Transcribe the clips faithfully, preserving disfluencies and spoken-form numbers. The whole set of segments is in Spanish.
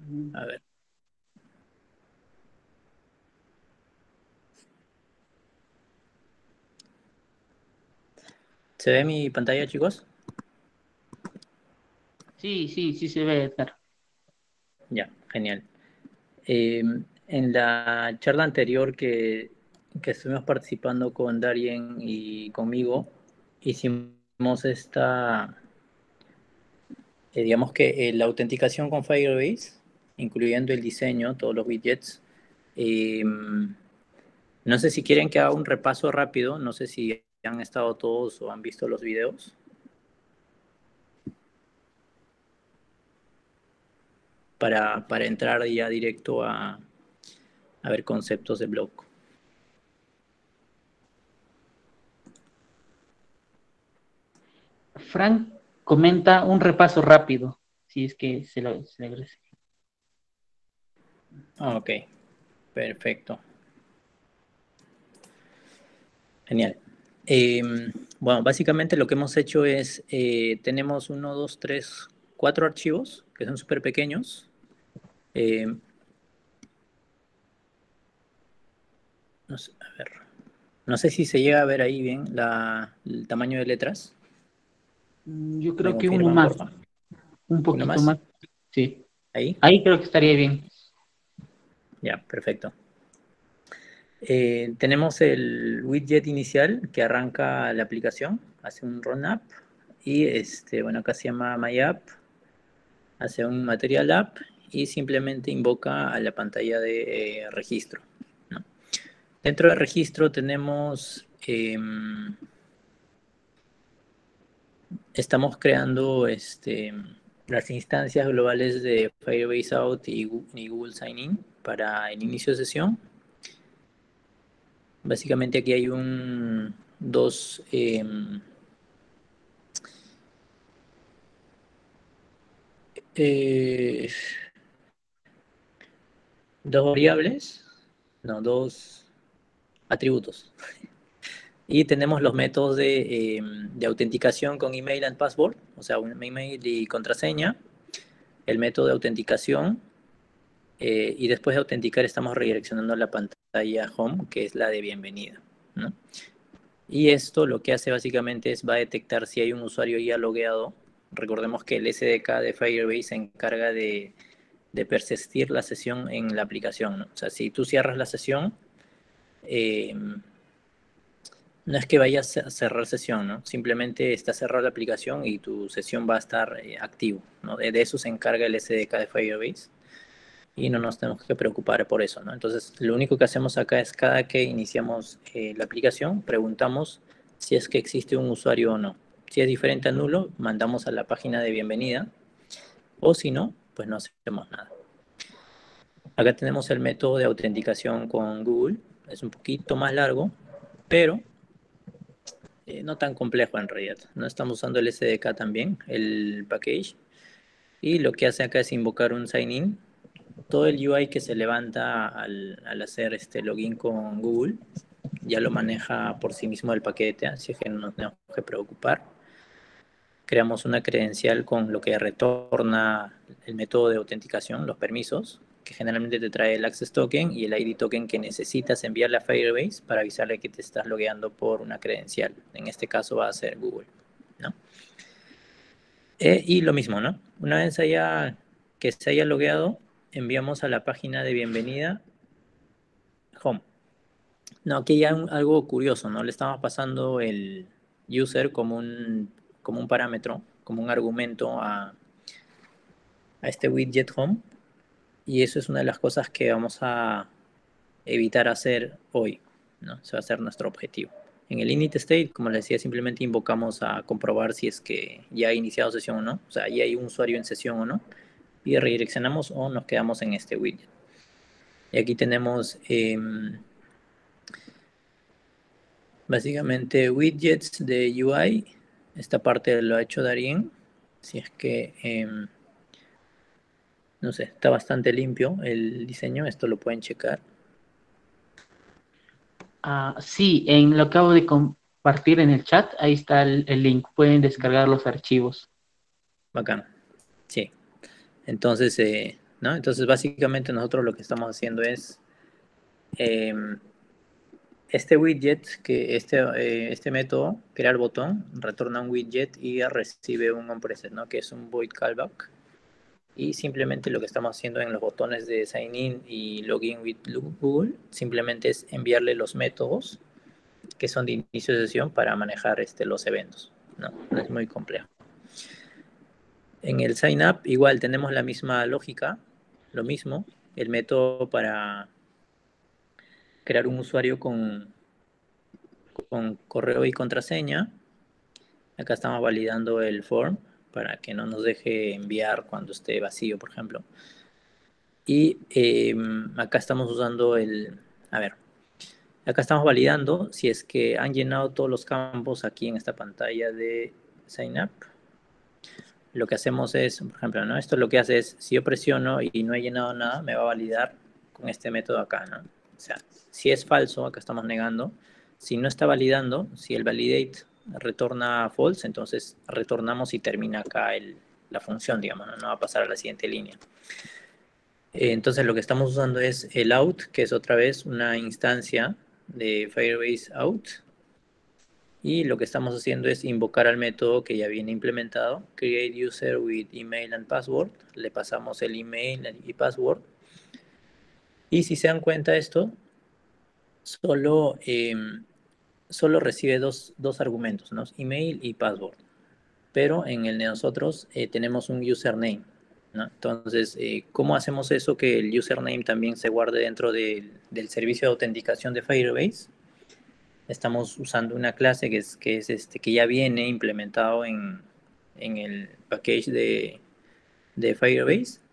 A ver. ¿Se ve mi pantalla, chicos? Sí, sí, sí se ve, Edgar. Ya, genial. Eh, en la charla anterior que, que estuvimos participando con Darien y conmigo, hicimos esta, eh, digamos que eh, la autenticación con Firebase, incluyendo el diseño, todos los widgets. Eh, no sé si quieren que haga un repaso rápido, no sé si han estado todos o han visto los videos, para, para entrar ya directo a, a ver conceptos de blog. Frank comenta un repaso rápido, si es que se lo se le agradece. Ah, ok, perfecto. Genial. Eh, bueno, básicamente lo que hemos hecho es, eh, tenemos uno, dos, tres, cuatro archivos que son súper pequeños. Eh, no sé, a ver, no sé si se llega a ver ahí bien la, el tamaño de letras. Mm, Yo ¿Me creo que uno confirman, más, por favor? un ¿Uno poquito más? más. Sí, Ahí. ahí creo que estaría bien. Ya, perfecto. Eh, tenemos el widget inicial que arranca la aplicación, hace un run app y este, bueno, acá se llama My App, hace un Material App y simplemente invoca a la pantalla de eh, registro, ¿no? Dentro del registro tenemos, eh, estamos creando este, las instancias globales de Firebase Out y, y Google Sign In para el inicio de sesión. Básicamente aquí hay un dos eh, eh, dos variables, no, dos atributos. Y tenemos los métodos de, eh, de autenticación con email and password, o sea, un email y contraseña, el método de autenticación, eh, y después de autenticar estamos redireccionando la pantalla home, que es la de bienvenida, ¿no? Y esto lo que hace básicamente es va a detectar si hay un usuario ya logueado. Recordemos que el S D K de Firebase se encarga de, de persistir la sesión en la aplicación, ¿no? O sea, si tú cierras la sesión, eh, no es que vayas a cerrar sesión, ¿no? Simplemente está cerrada la aplicación y tu sesión va a estar eh, activo, ¿no? De, de, eso se encarga el S D K de Firebase y no nos tenemos que preocupar por eso, ¿no? Entonces, lo único que hacemos acá es cada que iniciamos eh, la aplicación, preguntamos si es que existe un usuario o no. Si es diferente a nulo, mandamos a la página de bienvenida, o si no, pues no hacemos nada. Acá tenemos el método de autenticación con Google, es un poquito más largo, pero eh, no tan complejo en realidad. No estamos usando el S D K también, el package, y lo que hace acá es invocar un sign-in. Todo el U I que se levanta al, al hacer este login con Google ya lo maneja por sí mismo el paquete, así que no nos tenemos que preocupar. Creamos una credencial con lo que retorna el método de autenticación, los permisos, que generalmente te trae el Access Token y el I D Token que necesitas enviarle a Firebase para avisarle que te estás logueando por una credencial. En este caso va a ser Google, ¿no? Eh, y lo mismo, ¿no? Una vez haya, que se haya logueado, enviamos a la página de bienvenida Home. No, aquí ya un, algo curioso, ¿no? Le estamos pasando el user como un, como un parámetro, como un argumento a, a este widget Home. Y eso es una de las cosas que vamos a evitar hacer hoy, ¿no? Eso va a ser nuestro objetivo. En el init state, como les decía, simplemente invocamos a comprobar si es que ya ha iniciado sesión o no, o sea, ya hay un usuario en sesión o no, y redireccionamos o nos quedamos en este widget. Y aquí tenemos eh, básicamente widgets de U I. Esta parte lo ha hecho Darien. Si es que, eh, no sé, está bastante limpio el diseño, esto lo pueden checar. Ah, sí, en lo acabo de compartir en el chat, ahí está el, el link, pueden descargar los archivos. Bacán. Sí. Entonces, eh, ¿no? Entonces, básicamente nosotros lo que estamos haciendo es eh, este widget, que este, eh, este método, crear botón, retorna un widget y recibe un onPreset, ¿no? Que es un void callback. Y simplemente lo que estamos haciendo en los botones de sign in y login with Google, simplemente es enviarle los métodos que son de inicio de sesión para manejar este, los eventos, ¿no? No es muy complejo. En el sign up igual tenemos la misma lógica, lo mismo, el método para crear un usuario con, con correo y contraseña. Acá estamos validando el form para que no nos deje enviar cuando esté vacío, por ejemplo. Y eh, acá estamos usando el, a ver, acá estamos validando si es que han llenado todos los campos aquí en esta pantalla de sign up. Lo que hacemos es, por ejemplo, ¿no? Esto lo que hace es, si yo presiono y no he llenado nada, me va a validar con este método acá, ¿no? O sea, si es falso, acá estamos negando. Si no está validando, si el validate retorna false, entonces retornamos y termina acá el, la función, digamos, ¿no? No va a pasar a la siguiente línea. Eh, entonces lo que estamos usando es el out, que es otra vez una instancia de Firebase out. Y lo que estamos haciendo es invocar al método que ya viene implementado, create user with email and password. Le pasamos el email y password. Y si se dan cuenta esto, solo, eh, solo recibe dos, dos argumentos, ¿no? Email y password. Pero en el de nosotros eh, tenemos un username, ¿no? Entonces, eh, ¿cómo hacemos eso que el username también se guarde dentro de, del servicio de autenticación de Firebase? Estamos usando una clase que, es, que, es este, que ya viene implementado en, en el package de, de Firebase.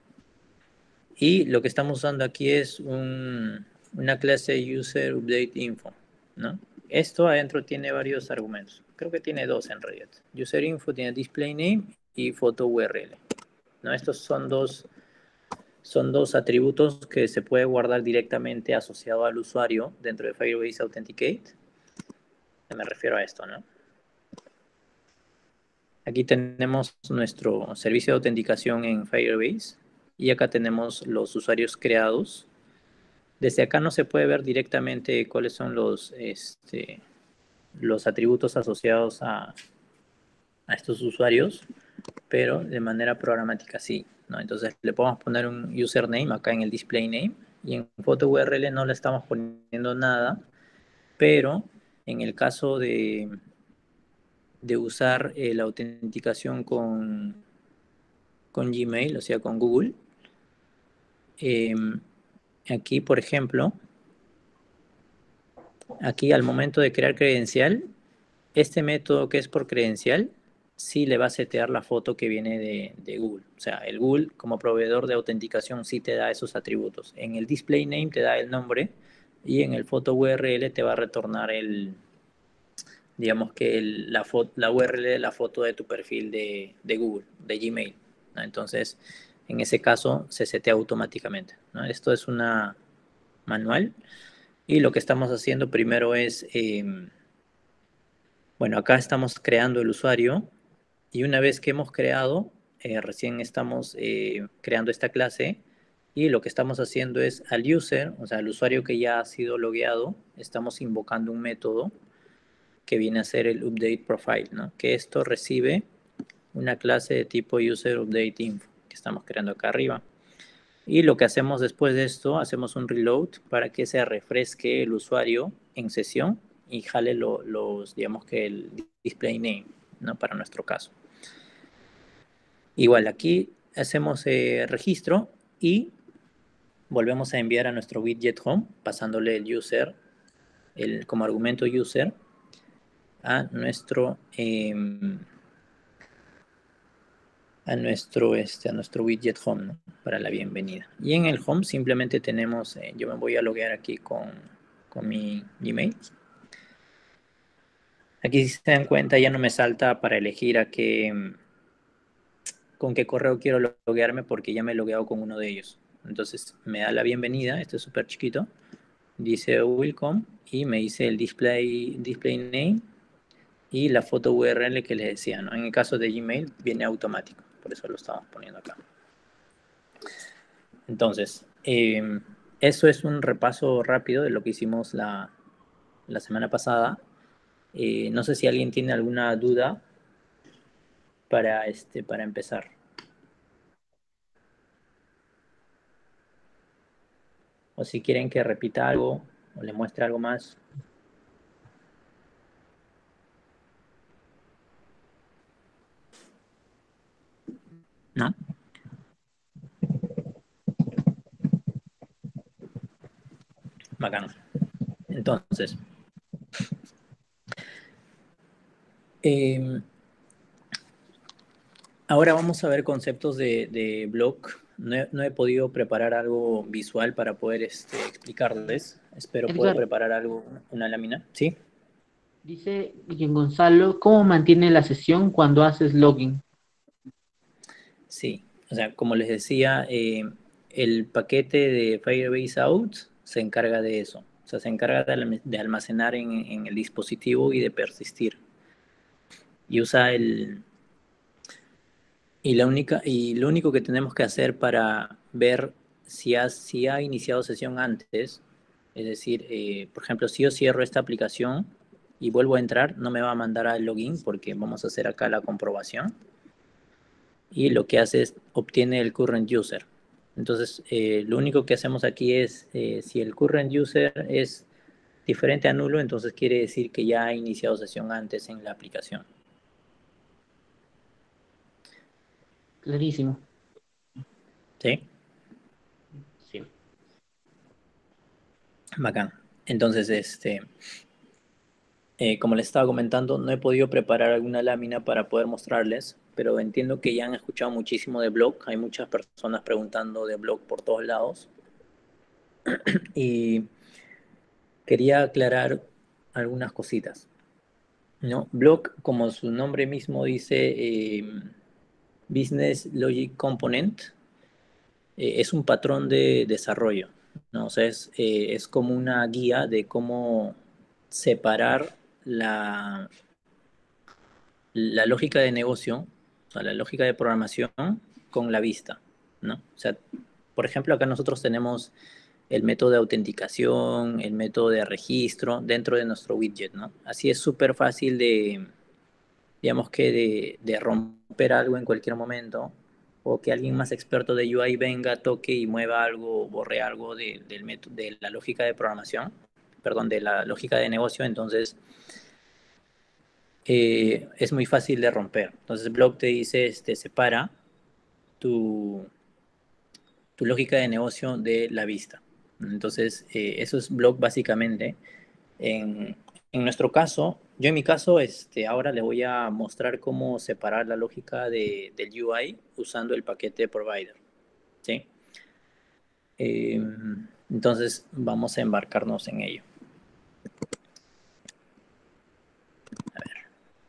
Y lo que estamos usando aquí es un, una clase user update info, ¿no? Esto adentro tiene varios argumentos. Creo que tiene dos en realidad. User info tiene display name y photo U R L, ¿no? Estos son dos, son dos atributos que se puede guardar directamente asociado al usuario dentro de Firebase Authenticate. Me refiero a esto, ¿no? Aquí tenemos nuestro servicio de autenticación en Firebase y acá tenemos los usuarios creados. Desde acá no se puede ver directamente cuáles son los, este, los atributos asociados a, a estos usuarios, pero de manera programática sí, ¿no? Entonces le podemos poner un username acá en el display name y en photo U R L no le estamos poniendo nada, pero en el caso de, de usar eh, la autenticación con, con Gmail, o sea, con Google, eh, aquí, por ejemplo, aquí al momento de crear credencial, este método que es por credencial, sí le va a setear la foto que viene de, de Google. O sea, el Google como proveedor de autenticación sí te da esos atributos. En el display name te da el nombre y en el photo U R L te va a retornar el, digamos que el, la, foto, la U R L de la foto de tu perfil de, de Google, de Gmail, ¿no? Entonces, en ese caso se setea automáticamente, ¿no? Esto es una manual y lo que estamos haciendo primero es, eh, bueno, acá estamos creando el usuario y una vez que hemos creado, eh, recién estamos eh, creando esta clase y lo que estamos haciendo es al user, o sea, al usuario que ya ha sido logueado, estamos invocando un método que viene a ser el update profile, ¿no? Que esto recibe una clase de tipo user update info que estamos creando acá arriba. Y lo que hacemos después de esto, hacemos un reload para que se refresque el usuario en sesión y jale lo, los, digamos que el display name, ¿no? Para nuestro caso. Igual aquí hacemos eh, registro y volvemos a enviar a nuestro widget home pasándole el user, el, como argumento user, a nuestro eh, a nuestro, este, a nuestro widget home, ¿no? Para la bienvenida. Y en el home simplemente tenemos, eh, yo me voy a loguear aquí con, con mi Gmail. Aquí si se dan cuenta ya no me salta para elegir a qué, con qué correo quiero loguearme porque ya me he logueado con uno de ellos. Entonces me da la bienvenida, este es súper chiquito, dice welcome y me dice el display, display name y la foto U R L que les decía, ¿no? En el caso de Gmail viene automático, por eso lo estamos poniendo acá. Entonces, eh, eso es un repaso rápido de lo que hicimos la, la semana pasada. Eh, no sé si alguien tiene alguna duda para, este, para empezar. O si quieren que repita algo o le muestre algo más. ¿No? Bacán. Entonces, eh, ahora vamos a ver conceptos de, de blog. No he, no he podido preparar algo visual para poder este, explicarles. Espero poder Edgar, preparar algo, una lámina. ¿Sí? dice Guillem Gonzalo, ¿cómo mantiene la sesión cuando haces login? Sí. Sí. O sea, como les decía, eh, el paquete de Firebase Out se encarga de eso. O sea, se encarga de, de almacenar en, en el dispositivo y de persistir. Y usa el, Y, la única, y lo único que tenemos que hacer para ver si ha, si ha iniciado sesión antes, es decir, eh, por ejemplo, si yo cierro esta aplicación y vuelvo a entrar, no me va a mandar al login porque vamos a hacer acá la comprobación. Y lo que hace es obtiene el current user. Entonces, eh, lo único que hacemos aquí es, eh, si el current user es diferente a nulo, entonces quiere decir que ya ha iniciado sesión antes en la aplicación. Clarísimo. ¿Sí? Sí. Bacán. Entonces, este, Eh, como les estaba comentando, no he podido preparar alguna lámina para poder mostrarles, pero entiendo que ya han escuchado muchísimo de blog. Hay muchas personas preguntando de blog por todos lados. Y quería aclarar algunas cositas, ¿no? Blog, como su nombre mismo dice, eh, Business Logic Component, eh, es un patrón de desarrollo, ¿no? O sea, es, eh, es como una guía de cómo separar la, la lógica de negocio, o sea, la lógica de programación con la vista, ¿no? O sea, por ejemplo, acá nosotros tenemos el método de autenticación, el método de registro dentro de nuestro widget, ¿no? Así es súper fácil de, digamos que de, de romper algo en cualquier momento o que alguien más experto de U I venga, toque y mueva algo, borre algo de, del método, de la lógica de programación, perdón, de la lógica de negocio, entonces eh, es muy fácil de romper. Entonces, Block te dice, este, separa tu, tu lógica de negocio de la vista. Entonces, eh, eso es Block básicamente. En, en nuestro caso, yo en mi caso, este, ahora le voy a mostrar cómo separar la lógica de, del U I usando el paquete provider. ¿Sí? Eh, entonces, vamos a embarcarnos en ello. A ver.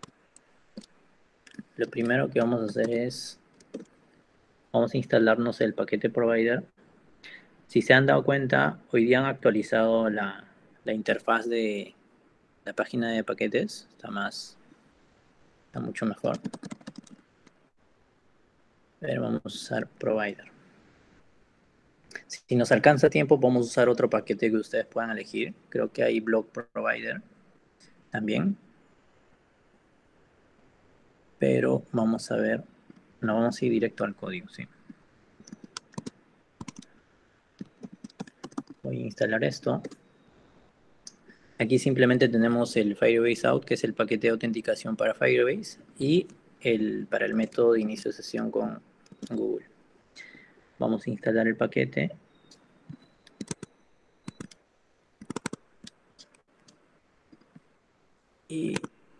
Lo primero que vamos a hacer es, vamos a instalarnos el paquete provider. Si se han dado cuenta, hoy día han actualizado la, la interfaz de la página de paquetes. Está más, está mucho mejor. A ver, vamos a usar provider. Si nos alcanza tiempo, podemos usar otro paquete que ustedes puedan elegir. Creo que hay block provider también. Pero vamos a ver. No, vamos a ir directo al código, sí. Voy a instalar esto. Aquí simplemente tenemos el Firebase Out, que es el paquete de autenticación para Firebase, y el, para el método de inicio de sesión con Google. Vamos a instalar el paquete. Y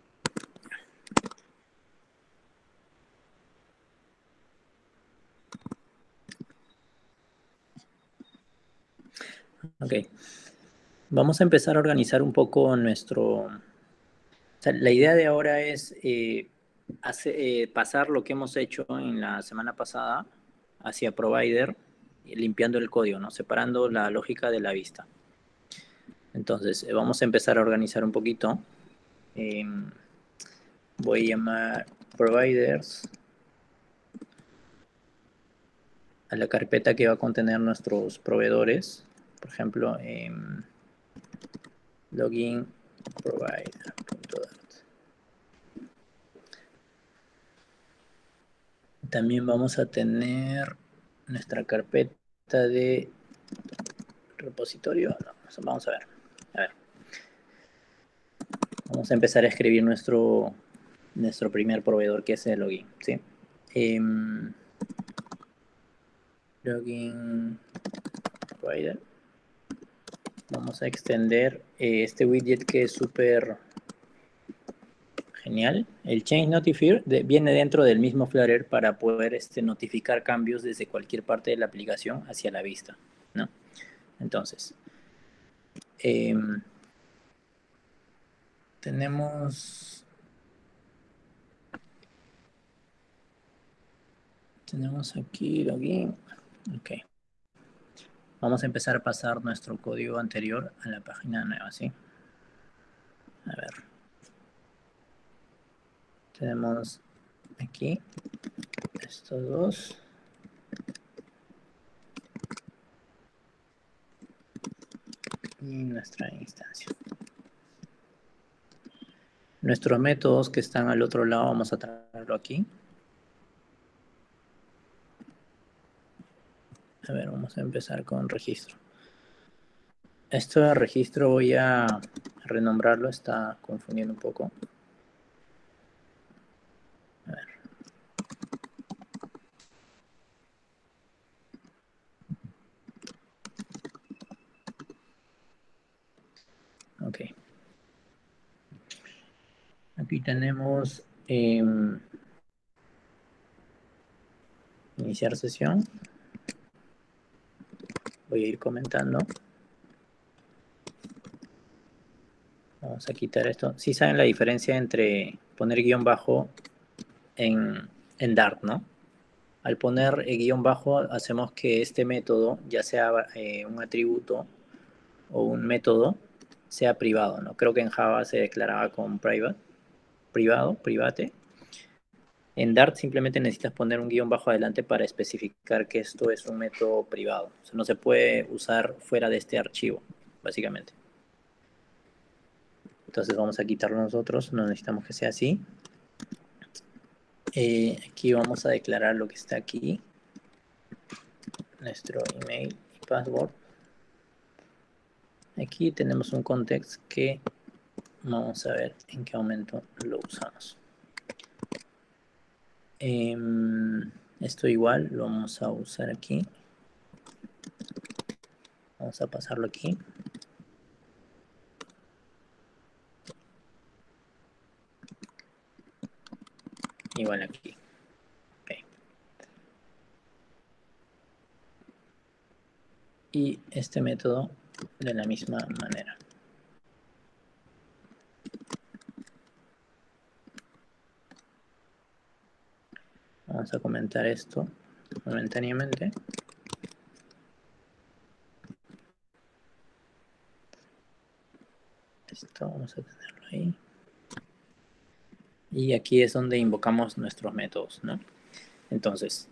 ok, vamos a empezar a organizar un poco nuestro... O sea, la idea de ahora es eh, hacer, eh, pasar lo que hemos hecho en la semana pasada hacia provider, limpiando el código, ¿no? Separando la lógica de la vista. Entonces, eh, vamos a empezar a organizar un poquito. Eh, voy a llamar providers. a la carpeta que va a contener nuestros proveedores. Por ejemplo, eh, login provider.dart. También vamos a tener nuestra carpeta de repositorio. No, vamos a ver. A ver. Vamos a empezar a escribir nuestro, nuestro primer proveedor, que es el login, ¿sí? Eh, login provider. Vamos a extender eh, este widget que es súper genial. El Change Notifier de, viene dentro del mismo Flutter para poder este, notificar cambios desde cualquier parte de la aplicación hacia la vista, ¿no? Entonces, eh, tenemos... Tenemos aquí login. Ok. Vamos a empezar a pasar nuestro código anterior a la página nueva, ¿sí? A ver. Tenemos aquí estos dos. Y nuestra instancia. Nuestros métodos que están al otro lado, vamos a traerlo aquí. A ver, vamos a empezar con registro. Esto de registro voy a renombrarlo, está confundiendo un poco. A ver. Ok. Aquí tenemos eh, iniciar sesión. Voy a ir comentando. Vamos a quitar esto. Sí saben la diferencia entre poner guión bajo en, en Dart, ¿no? Al poner eh, guión bajo hacemos que este método, ya sea eh, un atributo o un método, sea privado, ¿no? Creo que en Java se declaraba con private, privado, private. En Dart simplemente necesitas poner un guión bajo adelante para especificar que esto es un método privado. O sea, no se puede usar fuera de este archivo, básicamente. Entonces vamos a quitarlo nosotros, no necesitamos que sea así. Eh, aquí vamos a declarar lo que está aquí. Nuestro email y password. Aquí tenemos un context que vamos a ver en qué momento lo usamos. Eh, esto igual lo vamos a usar aquí. Vamos a pasarlo aquí. Igual aquí. Okay. Y este método de la misma manera. Vamos a comentar esto momentáneamente. Esto vamos a tenerlo ahí. Y aquí es donde invocamos nuestros métodos, ¿no? Entonces,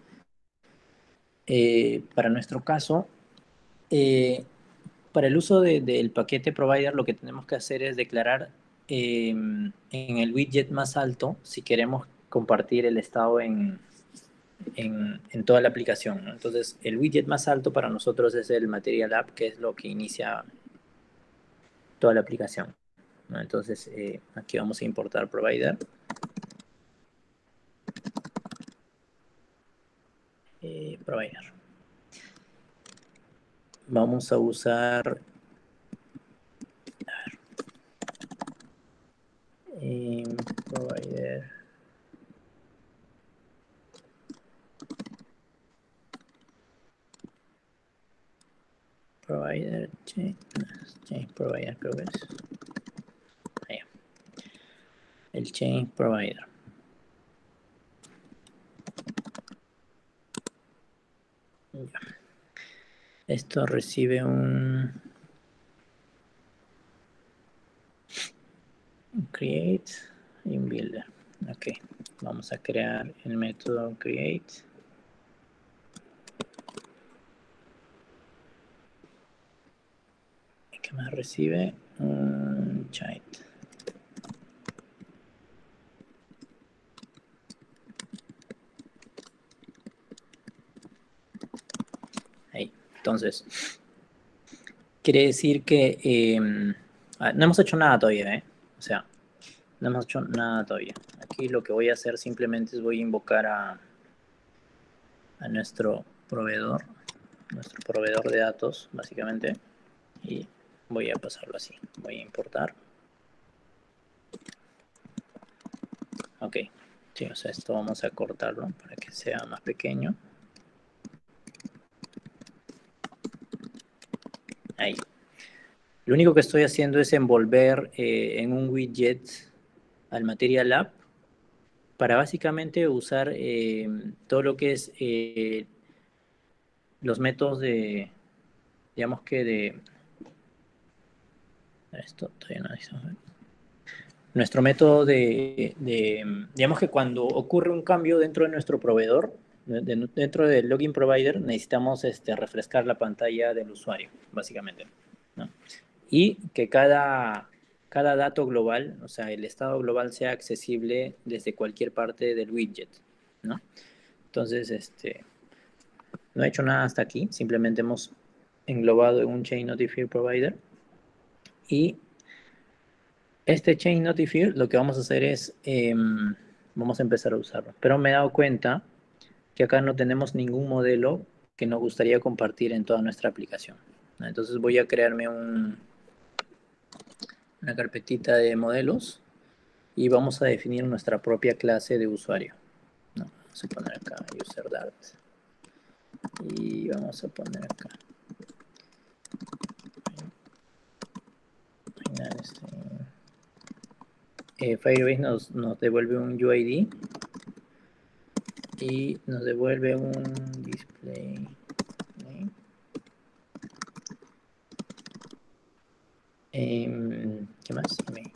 eh, para nuestro caso, eh, para el uso de, del paquete provider, lo que tenemos que hacer es declarar eh, en el widget más alto si queremos compartir el estado en, en, en toda la aplicación, ¿no? Entonces, el widget más alto para nosotros es el Material App, que es lo que inicia toda la aplicación, ¿no? Entonces, eh, aquí vamos a importar provider. Eh, provider. Vamos a usar eh, provider. Provider, change, change provider, creo que es. Ahí. El change provider. Ya. Esto recibe un create y un builder. Ok, vamos a crear el método create. ¿Qué más recibe? Un chat. Ahí. Entonces, quiere decir que eh, no hemos hecho nada todavía, ¿eh? O sea, no hemos hecho nada todavía. Aquí lo que voy a hacer simplemente es voy a invocar a, a nuestro proveedor, nuestro proveedor de datos, básicamente, y voy a pasarlo así. Voy a importar. Ok, sí, o sea, esto vamos a cortarlo para que sea más pequeño. Ahí. Lo único que estoy haciendo es envolver eh, en un widget al Material App para básicamente usar eh, todo lo que es eh, los métodos de, digamos que de, esto todavía no hizo, nuestro método de, de, digamos que cuando ocurre un cambio dentro de nuestro proveedor, de, dentro del login provider, necesitamos este, refrescar la pantalla del usuario, básicamente, ¿no? Y que cada, cada dato global, o sea, el estado global sea accesible desde cualquier parte del widget, ¿no? Entonces, este, no he hecho nada hasta aquí, simplemente hemos englobado en un Chain Notifier Provider y este Chain Notifier lo que vamos a hacer es, eh, vamos a empezar a usarlo, pero me he dado cuenta que acá no tenemos ningún modelo que nos gustaría compartir en toda nuestra aplicación, ¿no? Entonces voy a crearme un, una carpetita de modelos y vamos a definir nuestra propia clase de usuario, ¿no? Vamos a poner acá UserDart y vamos a poner acá este, eh, Firebase nos, nos devuelve un U I D y nos devuelve un display name. Eh, ¿Qué más?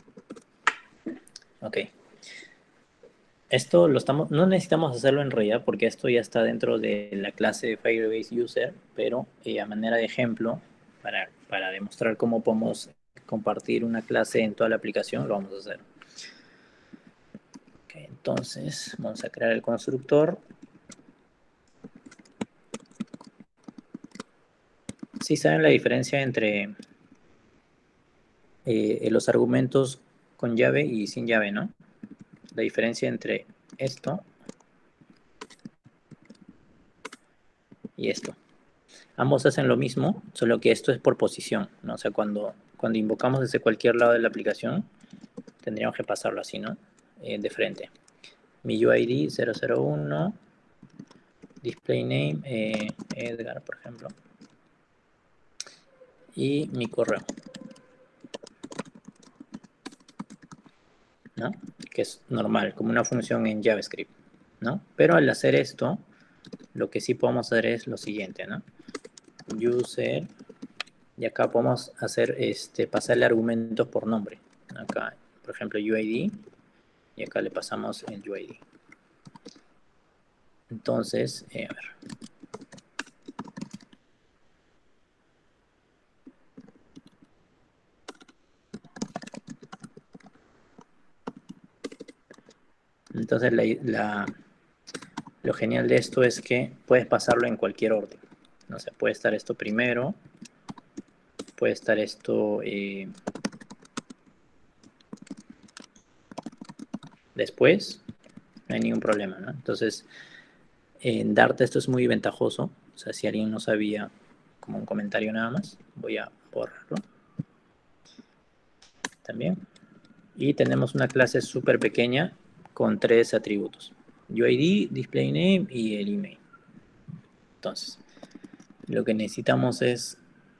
Ok. Esto lo estamos, no necesitamos hacerlo en realidad porque esto ya está dentro de la clase de Firebase User, pero eh, a manera de ejemplo, para, para demostrar cómo podemos compartir una clase en toda la aplicación, lo vamos a hacer. Okay, entonces, vamos a crear el constructor. Sí saben la diferencia entre eh, los argumentos con llave y sin llave, ¿no? La diferencia entre esto y esto. Ambos hacen lo mismo, solo que esto es por posición, ¿no? O sea, cuando, cuando invocamos desde cualquier lado de la aplicación, tendríamos que pasarlo así, ¿no? Eh, de frente. Mi U I D cero cero uno, display name, eh, Edgar, por ejemplo, y mi correo, ¿no? Que es normal, como una función en JavaScript, ¿no? Pero al hacer esto, lo que sí podemos hacer es lo siguiente, ¿no? User, y acá podemos hacer, este, pasarle argumentos por nombre. Acá, por ejemplo, U I D, y acá le pasamos el U I D. Entonces, eh, a ver. Entonces, la, la, lo genial de esto es que puedes pasarlo en cualquier orden. O sea, puede estar esto primero, puede estar esto eh, después, no hay ningún problema, ¿no? Entonces, en Dart esto es muy ventajoso. O sea, si alguien no sabía, como un comentario nada más, voy a borrarlo. También. Y tenemos una clase súper pequeña con tres atributos. U I D, display name y el email. Entonces, lo que necesitamos es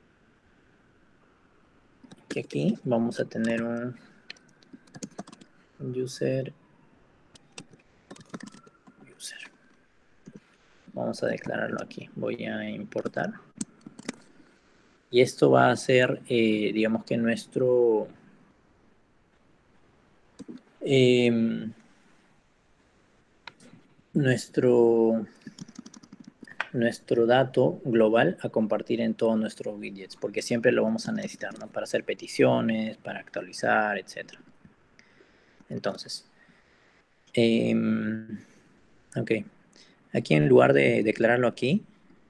que aquí vamos a tener un user user. Vamos a declararlo aquí. Voy a importar. Y esto va a ser, eh, digamos que nuestro eh, nuestro nuestro dato global a compartir en todos nuestros widgets, porque siempre lo vamos a necesitar, ¿no? Para hacer peticiones, para actualizar, etcétera. Entonces, eh, ok. Aquí en lugar de declararlo aquí,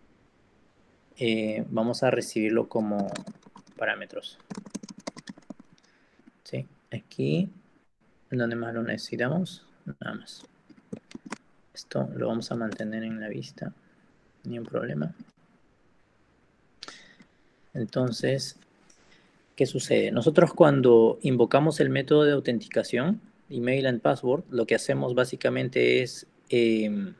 eh, vamos a recibirlo como parámetros. ¿Sí? Aquí, ¿dónde más lo necesitamos? Nada más. Esto lo vamos a mantener en la vista, ni un problema. Entonces, ¿qué sucede? Nosotros cuando invocamos el método de autenticación, email and password, lo que hacemos básicamente es, eh,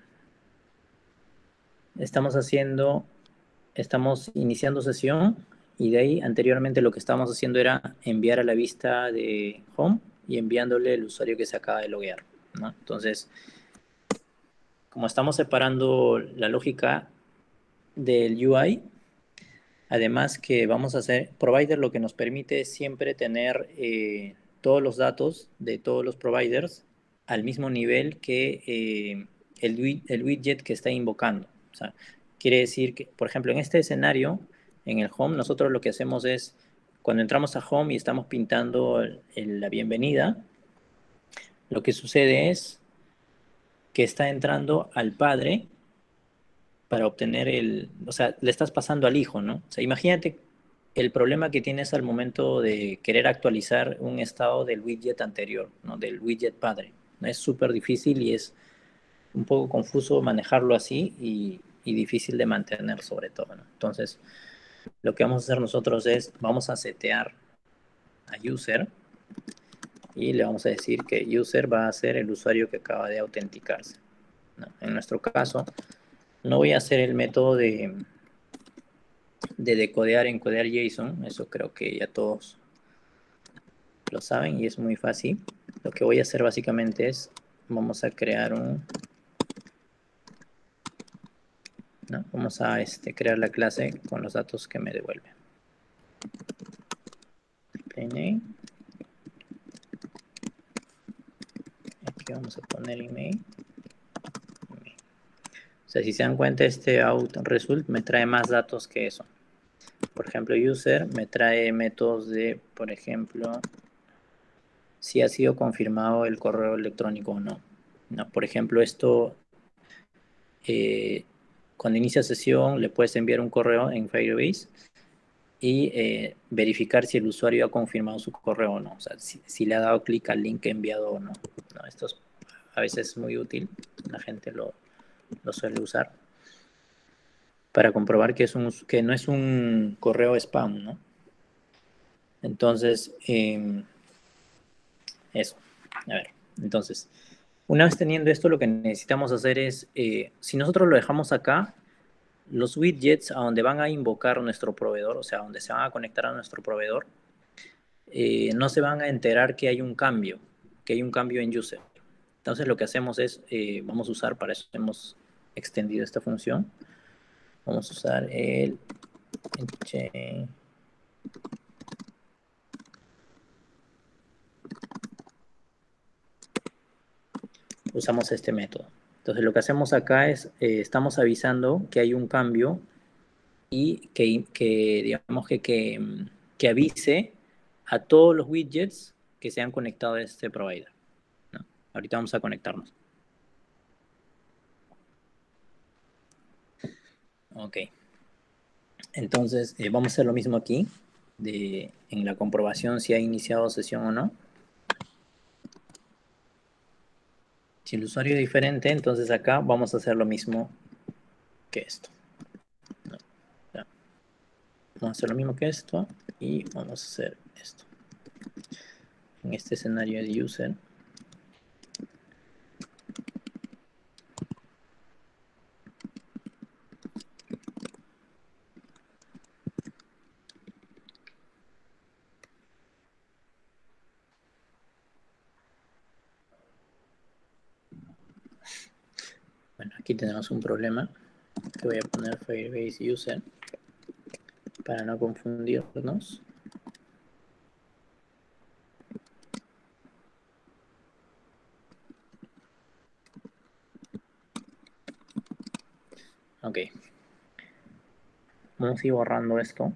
estamos haciendo, estamos iniciando sesión y de ahí anteriormente lo que estábamos haciendo era enviar a la vista de home y enviándole el usuario que se acaba de loguear, ¿no? Entonces, como estamos separando la lógica del U I, además que vamos a hacer, provider lo que nos permite es siempre tener eh, todos los datos de todos los providers al mismo nivel que eh, el, el widget que está invocando. O sea, quiere decir que, por ejemplo, en este escenario, en el home, nosotros lo que hacemos es, cuando entramos a home y estamos pintando el, el, la bienvenida, lo que sucede es que está entrando al padre para obtener el, o sea, le estás pasando al hijo, ¿no? O sea, imagínate el problema que tienes al momento de querer actualizar un estado del widget anterior, ¿no? Del widget padre. Es súper difícil y es un poco confuso manejarlo así y, y difícil de mantener sobre todo, ¿no? Entonces, lo que vamos a hacer nosotros es, vamos a setear a user y le vamos a decir que user va a ser el usuario que acaba de autenticarse, ¿no? En nuestro caso, no voy a hacer el método de, de decodear, encodear JSON, eso creo que ya todos lo saben y es muy fácil. Lo que voy a hacer básicamente es, vamos a crear un, ¿no? Vamos a este, crear la clase con los datos que me devuelve. Name. Aquí vamos a poner email. email. O sea, si se dan cuenta, este out result me trae más datos que eso. Por ejemplo, user me trae métodos de, por ejemplo, si ha sido confirmado el correo electrónico o no. No, por ejemplo, esto, eh, cuando inicia sesión, le puedes enviar un correo en Firebase y eh, verificar si el usuario ha confirmado su correo o no. O sea, si, si le ha dado clic al link enviado o no. No, esto es, a veces es muy útil. La gente lo, lo suele usar para comprobar que, es un, que no es un correo spam, ¿no? Entonces, eh, eso. A ver, entonces, una vez teniendo esto, lo que necesitamos hacer es, eh, si nosotros lo dejamos acá, los widgets a donde van a invocar nuestro proveedor, o sea, donde se van a conectar a nuestro proveedor, eh, no se van a enterar que hay un cambio, que hay un cambio en user. Entonces lo que hacemos es, eh, vamos a usar, para eso hemos extendido esta función, vamos a usar el chain. Usamos este método. Entonces lo que hacemos acá es, eh, estamos avisando que hay un cambio y que, que digamos que, que, que avise a todos los widgets que se han conectado a este provider, ¿no? Ahorita vamos a conectarnos. Ok. Entonces, eh, vamos a hacer lo mismo aquí, de, en la comprobación si ha iniciado sesión o no. Si el usuario es diferente, entonces acá vamos a hacer lo mismo que esto. No, ya. Vamos a hacer lo mismo que esto y vamos a hacer esto. En este escenario de user. Bueno, aquí tenemos un problema que voy a poner Firebase user para no confundirnos. Ok, vamos a ir borrando esto.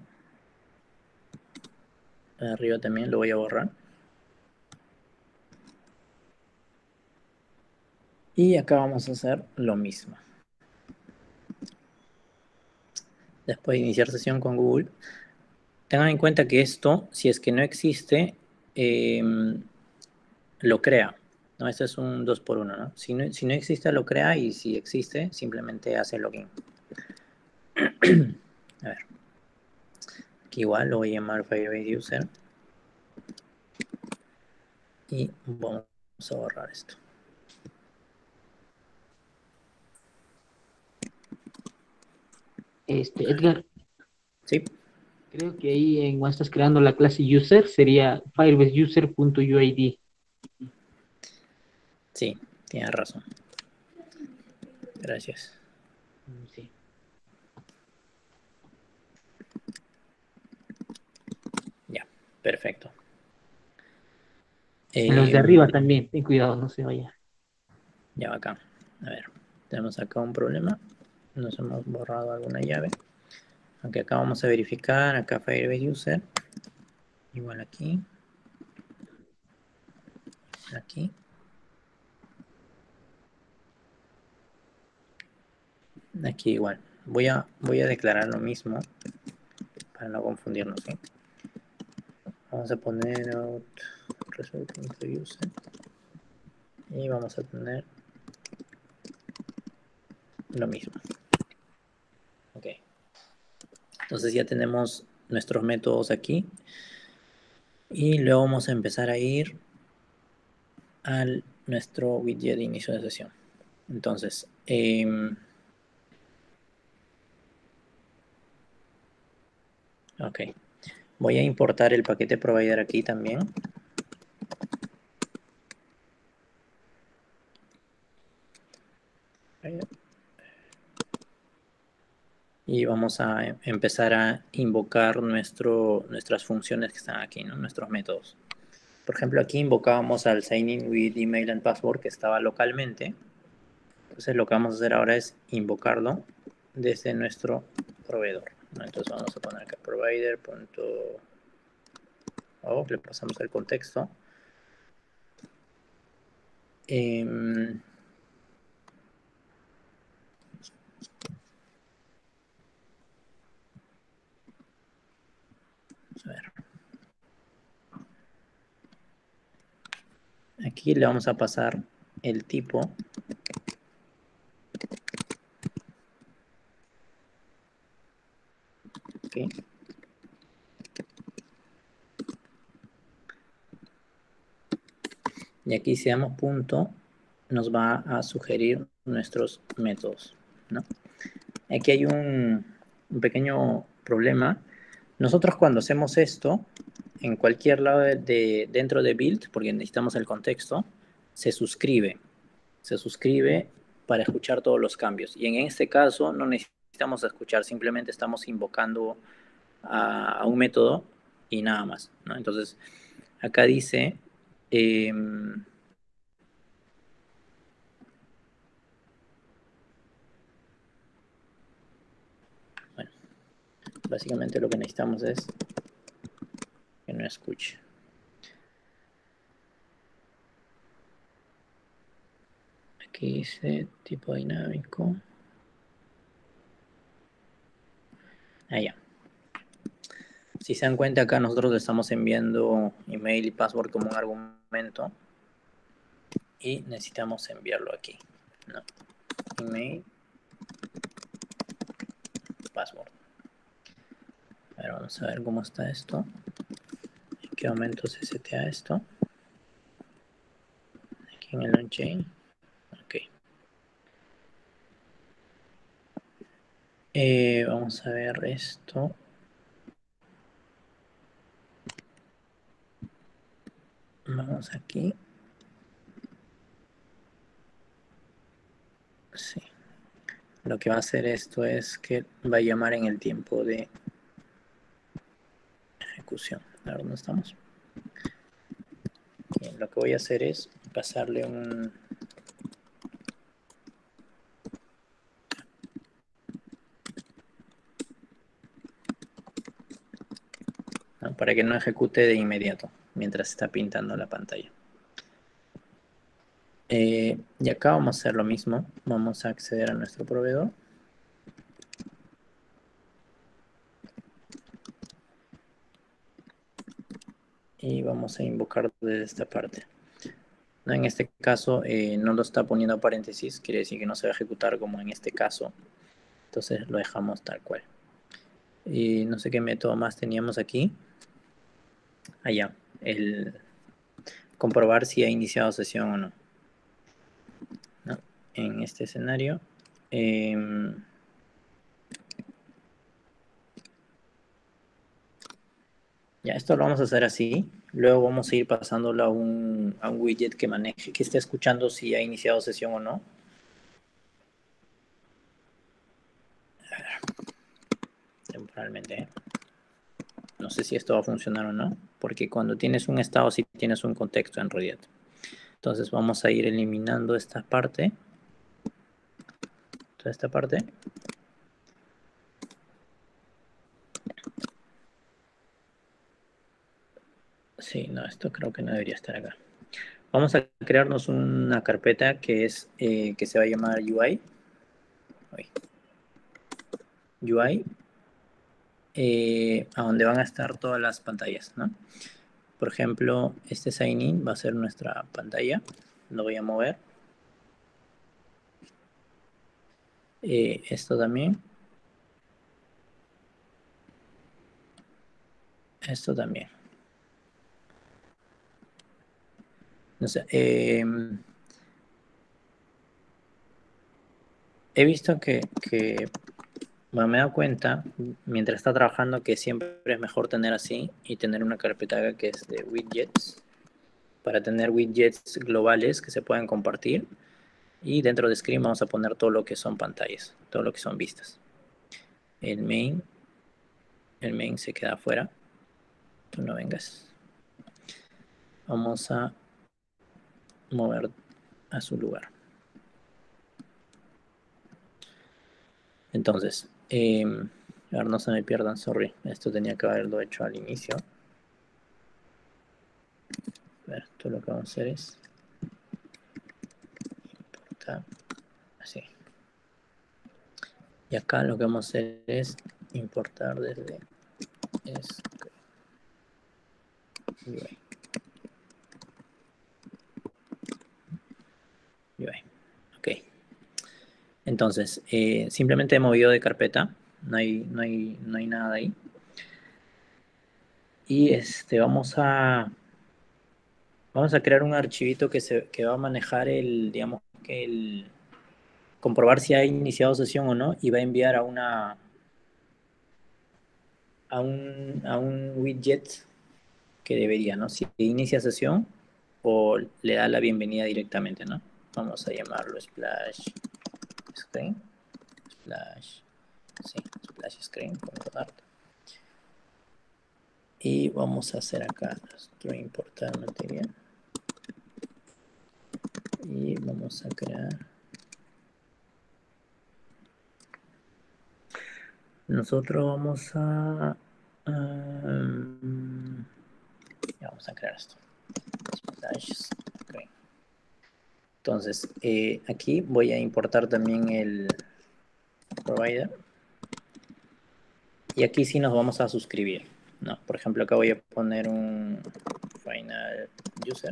Arriba también lo voy a borrar. Y acá vamos a hacer lo mismo. Después de iniciar sesión con Google, tengan en cuenta que esto, si es que no existe, eh, lo crea. ¿No? Este es un dos por uno, ¿no? Si, ¿no? si no existe, lo crea, y si existe, simplemente hace login. A ver. Aquí igual lo voy a llamar Firebase User. Y vamos a borrar esto. Este, Edgar, ¿Sí? creo que ahí en cuando estás creando la clase user sería firebaseuser.uid. Sí, tienes razón. Gracias. Mm, Sí. Ya, perfecto. En los Eh, de arriba también, ten cuidado, no se vaya. ya va acá. A ver, tenemos acá un problema. Nos hemos borrado alguna llave. Aunque acá vamos a verificar. Acá Firebase User. Igual aquí. Aquí. Aquí igual. Voy a, voy a declarar lo mismo para no confundirnos, ¿sí? Vamos a poner out result.user y vamos a tener lo mismo. Ok. Entonces ya tenemos nuestros métodos aquí y luego vamos a empezar a ir al nuestro widget de inicio de sesión. Entonces, eh, ok. Voy a importar el paquete provider aquí también. Y vamos a empezar a invocar nuestro, nuestras funciones que están aquí, ¿no? Nuestros métodos. Por ejemplo, aquí invocábamos al sign in with email and password que estaba localmente. Entonces lo que vamos a hacer ahora es invocarlo desde nuestro proveedor, ¿no? Entonces vamos a poner acá provider. Oh, le pasamos el contexto. Eh, a ver. Aquí le vamos a pasar el tipo. Okay. Y aquí si damos punto, nos va a sugerir nuestros métodos, ¿no? Aquí hay un, un pequeño problema. Nosotros cuando hacemos esto, en cualquier lado de, de, dentro de build, porque necesitamos el contexto, se suscribe. Se suscribe para escuchar todos los cambios. Y en este caso no necesitamos escuchar, simplemente estamos invocando a, a un método y nada más, ¿no? Entonces, acá dice... Eh, bueno, básicamente lo que necesitamos es que no escuche. Aquí dice tipo dinámico. Allá. Si se dan cuenta, acá nosotros le estamos enviando email y password como un argumento y necesitamos enviarlo aquí, ¿no? Email, password. A ver, vamos a ver cómo está esto. ¿En qué momento se setea esto? Aquí en el on-chain. Ok. Eh, vamos a ver esto. Vamos aquí. Sí. Lo que va a hacer esto es que va a llamar en el tiempo de ejecución. A ver, ¿dónde estamos? Bien, lo que voy a hacer es pasarle un... ¿no? Para que no ejecute de inmediato mientras está pintando la pantalla. Eh, y acá vamos a hacer lo mismo. Vamos a acceder a nuestro proveedor. Y vamos a invocar desde esta parte. ¿No? En este caso eh, no lo está poniendo paréntesis, quiere decir que no se va a ejecutar como en este caso. Entonces lo dejamos tal cual. Y no sé qué método más teníamos aquí. Allá, el comprobar si ha iniciado sesión o no. ¿No? En este escenario. Eh, ya, esto lo vamos a hacer así. Luego vamos a ir pasándolo a un, a un widget que maneje, que esté escuchando si ha iniciado sesión o no. Temporalmente, ¿eh? No sé si esto va a funcionar o no, porque cuando tienes un estado sí tienes un contexto en realidad. Entonces vamos a ir eliminando esta parte. Toda esta parte. Sí, no, esto creo que no debería estar acá. Vamos a crearnos una carpeta que es eh, que se va a llamar U I. U I. Eh, a donde van a estar todas las pantallas, ¿no? Por ejemplo, este sign in va a ser nuestra pantalla. Lo voy a mover. Eh, esto también. Esto también. No sé, eh, he visto que, que bueno, me he dado cuenta, mientras está trabajando, que siempre es mejor tener así y tener una carpeta que es de widgets, para tener widgets globales que se pueden compartir. Y dentro de Screen vamos a poner todo lo que son pantallas, todo lo que son vistas. El main, el main se queda afuera. Tú no vengas. Vamos a mover a su lugar. Entonces, eh, a ver, no se me pierdan, sorry. Esto tenía que haberlo hecho al inicio. A ver, esto lo que vamos a hacer es importar así. Y acá lo que vamos a hacer es importar desde U I. U I. Ok. Entonces, eh, simplemente he movido de carpeta. No hay, no hay, no hay nada ahí. Y este, vamos a vamos a crear un archivito que, se, que va a manejar el, digamos, que el comprobar si ha iniciado sesión o no y va a enviar a una a un, a un widget que debería, ¿no? Si inicia sesión o le da la bienvenida directamente, ¿no? Vamos a llamarlo splash screen, splash, sí, splash screen, como y vamos a hacer acá nuestro importar material y vamos a crear nosotros vamos a um, ya vamos a crear esto splash screen. Entonces eh, aquí voy a importar también el provider y aquí sí nos vamos a suscribir, ¿no? Por ejemplo acá voy a poner un final user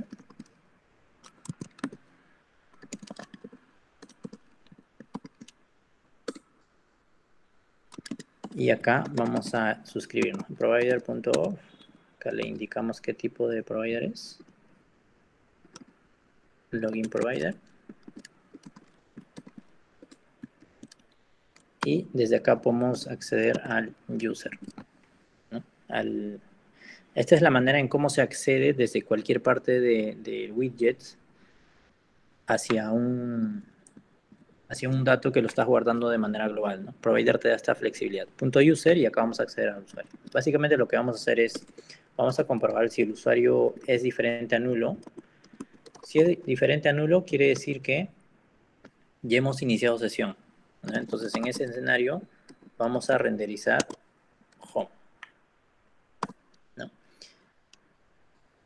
y acá vamos a suscribirnos provider.off. Acá le indicamos qué tipo de provider es, login provider, y desde acá podemos acceder al user, ¿no? Al, esta es la manera en cómo se accede desde cualquier parte de, de widgets hacia un, hacia un dato que lo estás guardando de manera global, ¿no? Provider te da esta flexibilidad. Punto user y acá vamos a acceder al usuario. Básicamente lo que vamos a hacer es, vamos a comprobar si el usuario es diferente a nulo. Si es diferente a nulo, quiere decir que ya hemos iniciado sesión, ¿no? Entonces en ese escenario vamos a renderizar home, ¿no?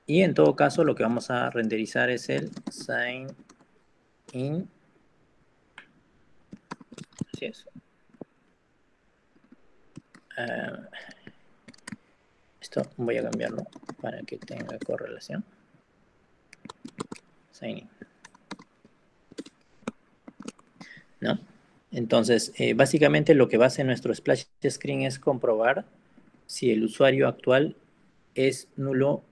Y en todo caso, lo que vamos a renderizar es el sign in. Así es. Uh, esto voy a cambiarlo para que tenga correlación. Sign in. ¿No? Entonces, eh, básicamente lo que va a hacer nuestro splash screen es comprobar si el usuario actual es nulo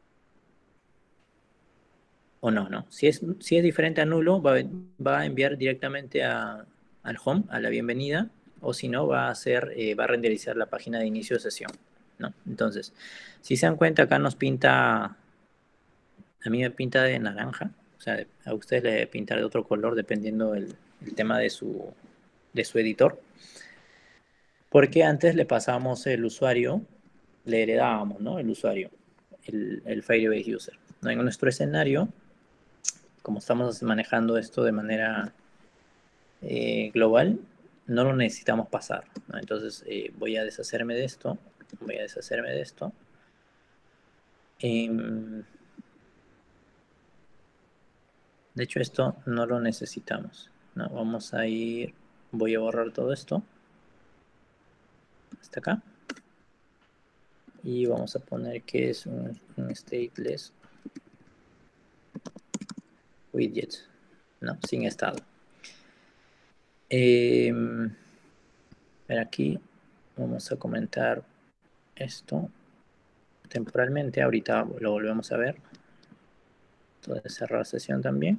o no, ¿no? Si es, si es diferente a nulo, va, va a enviar directamente a, al home, a la bienvenida, o si no, va a hacer, eh, va a renderizar la página de inicio de sesión, ¿no? Entonces, si se dan cuenta, acá nos pinta, a mí me pinta de naranja, o sea, a ustedes le debe pintar de otro color dependiendo el, el tema de su, de su editor. Porque antes le pasábamos el usuario, le heredábamos, ¿no? El usuario, el, el Firebase user. ¿No? En nuestro escenario, como estamos manejando esto de manera eh, global, no lo necesitamos pasar, ¿no? Entonces eh, voy a deshacerme de esto, voy a deshacerme de esto. Eh, de hecho, esto no lo necesitamos, ¿no? Vamos a ir, voy a borrar todo esto, hasta acá. Y vamos a poner que es un, un stateless widget, ¿no? Sin estado. Eh, aquí vamos a comentar esto temporalmente. Ahorita lo volvemos a ver. Entonces cerrar sesión también.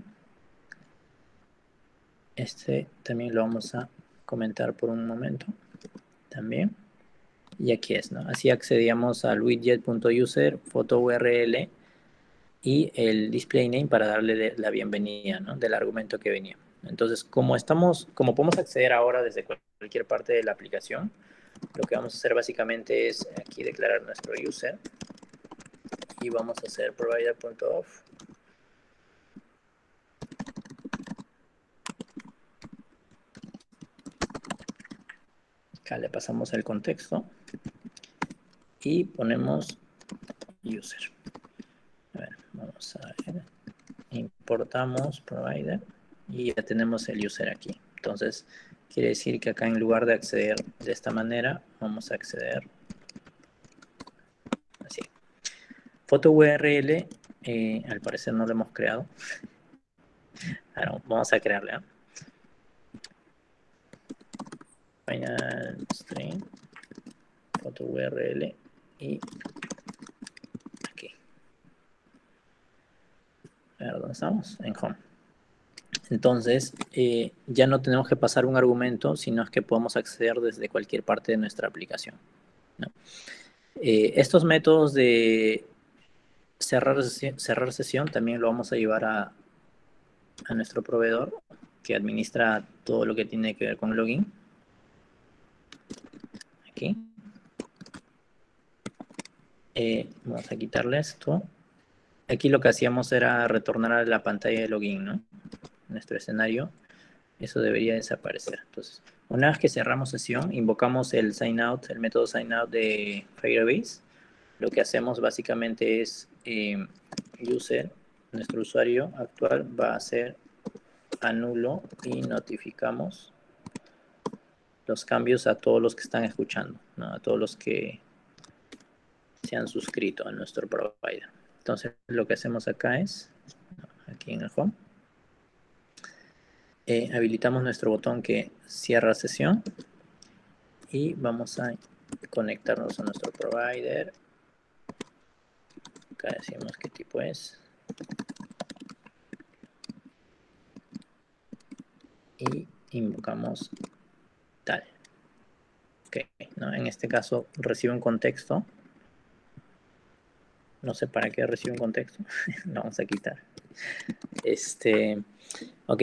Este también lo vamos a comentar por un momento. También. Y aquí es, ¿no? Así accedíamos al widget.user, photo U R L y el display name para darle la bienvenida, ¿no? Del argumento que venía. Entonces, como estamos, como podemos acceder ahora desde cualquier parte de la aplicación, lo que vamos a hacer básicamente es aquí declarar nuestro user y vamos a hacer provider.off. Acá le pasamos el contexto y ponemos user. A ver, vamos a ver. Importamos provider y ya tenemos el user aquí. Entonces, quiere decir que acá en lugar de acceder de esta manera, vamos a acceder así. Photo U R L, eh, al parecer no lo hemos creado. Ahora, vamos a crearle. ¿eh? Final string, photo U R L y aquí. A ver, ¿dónde estamos? En home. Entonces, eh, ya no tenemos que pasar un argumento, sino es que podemos acceder desde cualquier parte de nuestra aplicación. ¿no? Eh, estos métodos de cerrar, cerrar sesión también lo vamos a llevar a, a nuestro proveedor que administra todo lo que tiene que ver con login. Aquí. Eh, vamos a quitarle esto. Aquí lo que hacíamos era retornar a la pantalla de login, ¿no? Nuestro escenario. Eso debería desaparecer. Entonces, una vez que cerramos sesión, invocamos el sign out, el método sign out de Firebase. Lo que hacemos básicamente es eh, user, nuestro usuario actual va a ser anulo y notificamos los cambios a todos los que están escuchando, ¿no? A todos los que se han suscrito a nuestro provider. Entonces, lo que hacemos acá es, aquí en el home, eh, habilitamos nuestro botón que cierra sesión y vamos a conectarnos a nuestro provider. Acá decimos qué tipo es. Y invocamos tal. Ok, ¿no? En este caso recibe un contexto. No sé para qué recibe un contexto. Lo vamos a quitar. Este, ok.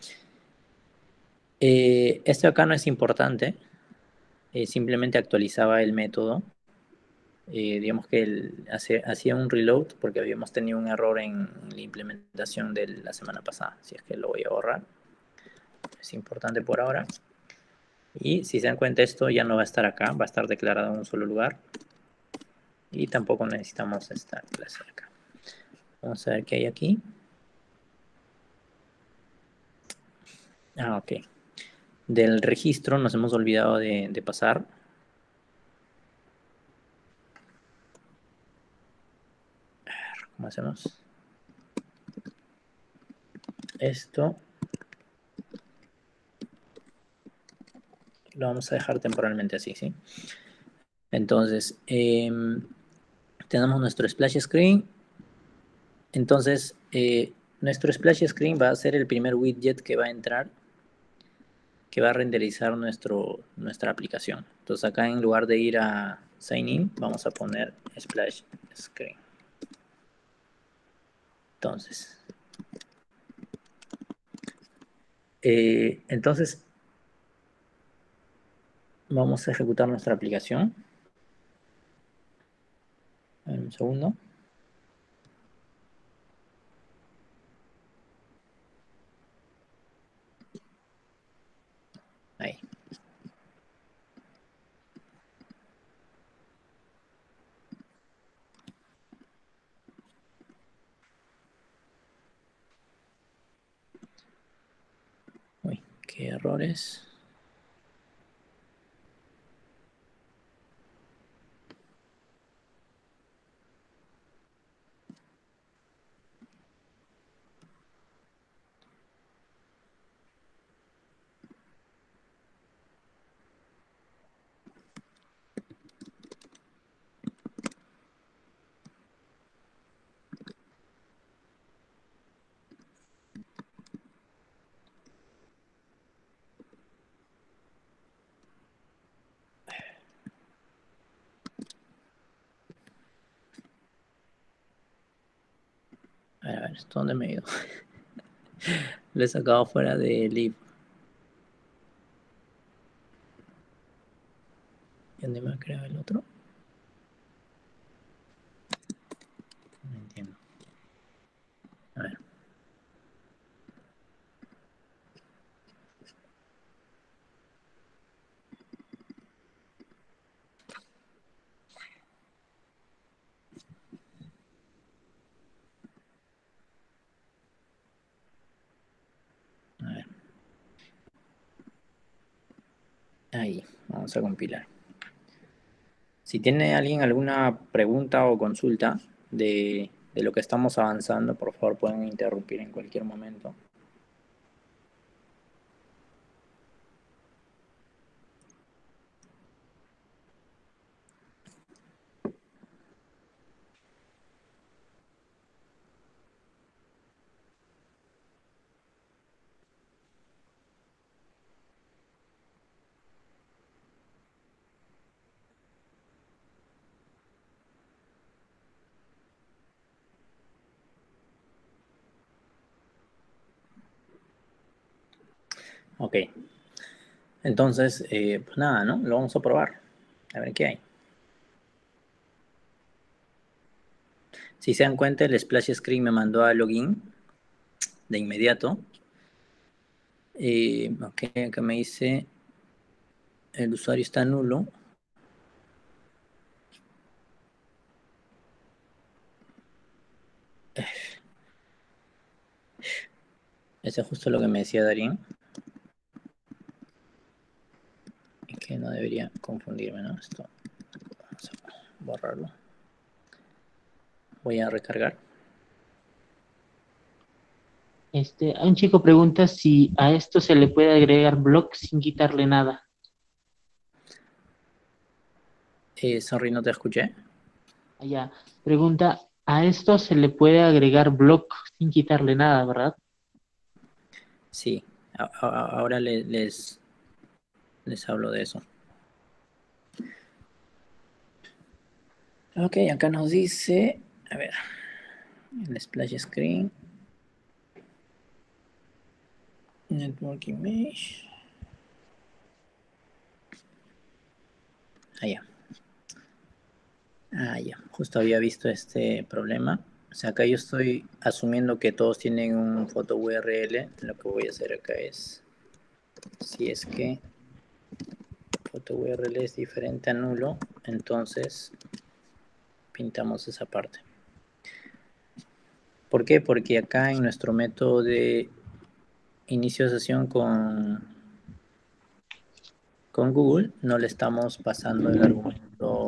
Eh, esto acá no es importante. Eh, simplemente actualizaba el método. Eh, digamos que el, hace, hacía un reload porque habíamos tenido un error en la implementación de la semana pasada. Si es que lo voy a borrar. Es importante por ahora. Y si se dan cuenta, esto ya no va a estar acá. Va a estar declarado en un solo lugar. Y tampoco necesitamos esta clase acá. Vamos a ver qué hay aquí. Ah, ok. Del registro nos hemos olvidado de, de pasar. ¿Cómo hacemos? Esto lo vamos a dejar temporalmente así, ¿sí? Entonces, eh, tenemos nuestro splash screen. Entonces, eh, nuestro splash screen va a ser el primer widget que va a entrar, que va a renderizar nuestro, nuestra aplicación. Entonces, acá en lugar de ir a Sign In, vamos a poner splash screen. Entonces, eh, entonces vamos a ejecutar nuestra aplicación. A ver, un segundo. Ahí. Uy, qué errores. A ver, a ver, ¿esto dónde me he ido? Lo he sacado fuera de Live. ¿Y dónde me ha creado el otro? No entiendo. A ver. A ver. Ahí, vamos a compilar. Si tiene alguien alguna pregunta o consulta de, de lo que estamos avanzando, por favor pueden interrumpir en cualquier momento. Ok. Entonces, eh, pues nada, ¿no? Lo vamos a probar. A ver qué hay. Si se dan cuenta, el splash screen me mandó a login de inmediato. Eh, ok, acá me dice el usuario está nulo. Eso es justo lo que me decía Darín. Es que no debería confundirme, ¿no? Esto. Vamos a borrarlo. Voy a recargar. Este, un chico pregunta si a esto se le puede agregar block sin quitarle nada. Eh, sorry, no te escuché. Allá, pregunta, a esto se le puede agregar block sin quitarle nada, ¿verdad? Sí, a, a, ahora les, les, les hablo de eso. Ok, acá nos dice, a ver, el splash screen, network image. Ah, ya. Ah, ya. Justo había visto este problema. O sea, acá yo estoy asumiendo que todos tienen un foto U R L. Lo que voy a hacer acá es, si es que foto U R L es diferente a nulo, entonces pintamos esa parte. ¿Por qué? Porque acá en nuestro método de inicio de sesión con, con Google no le estamos pasando el argumento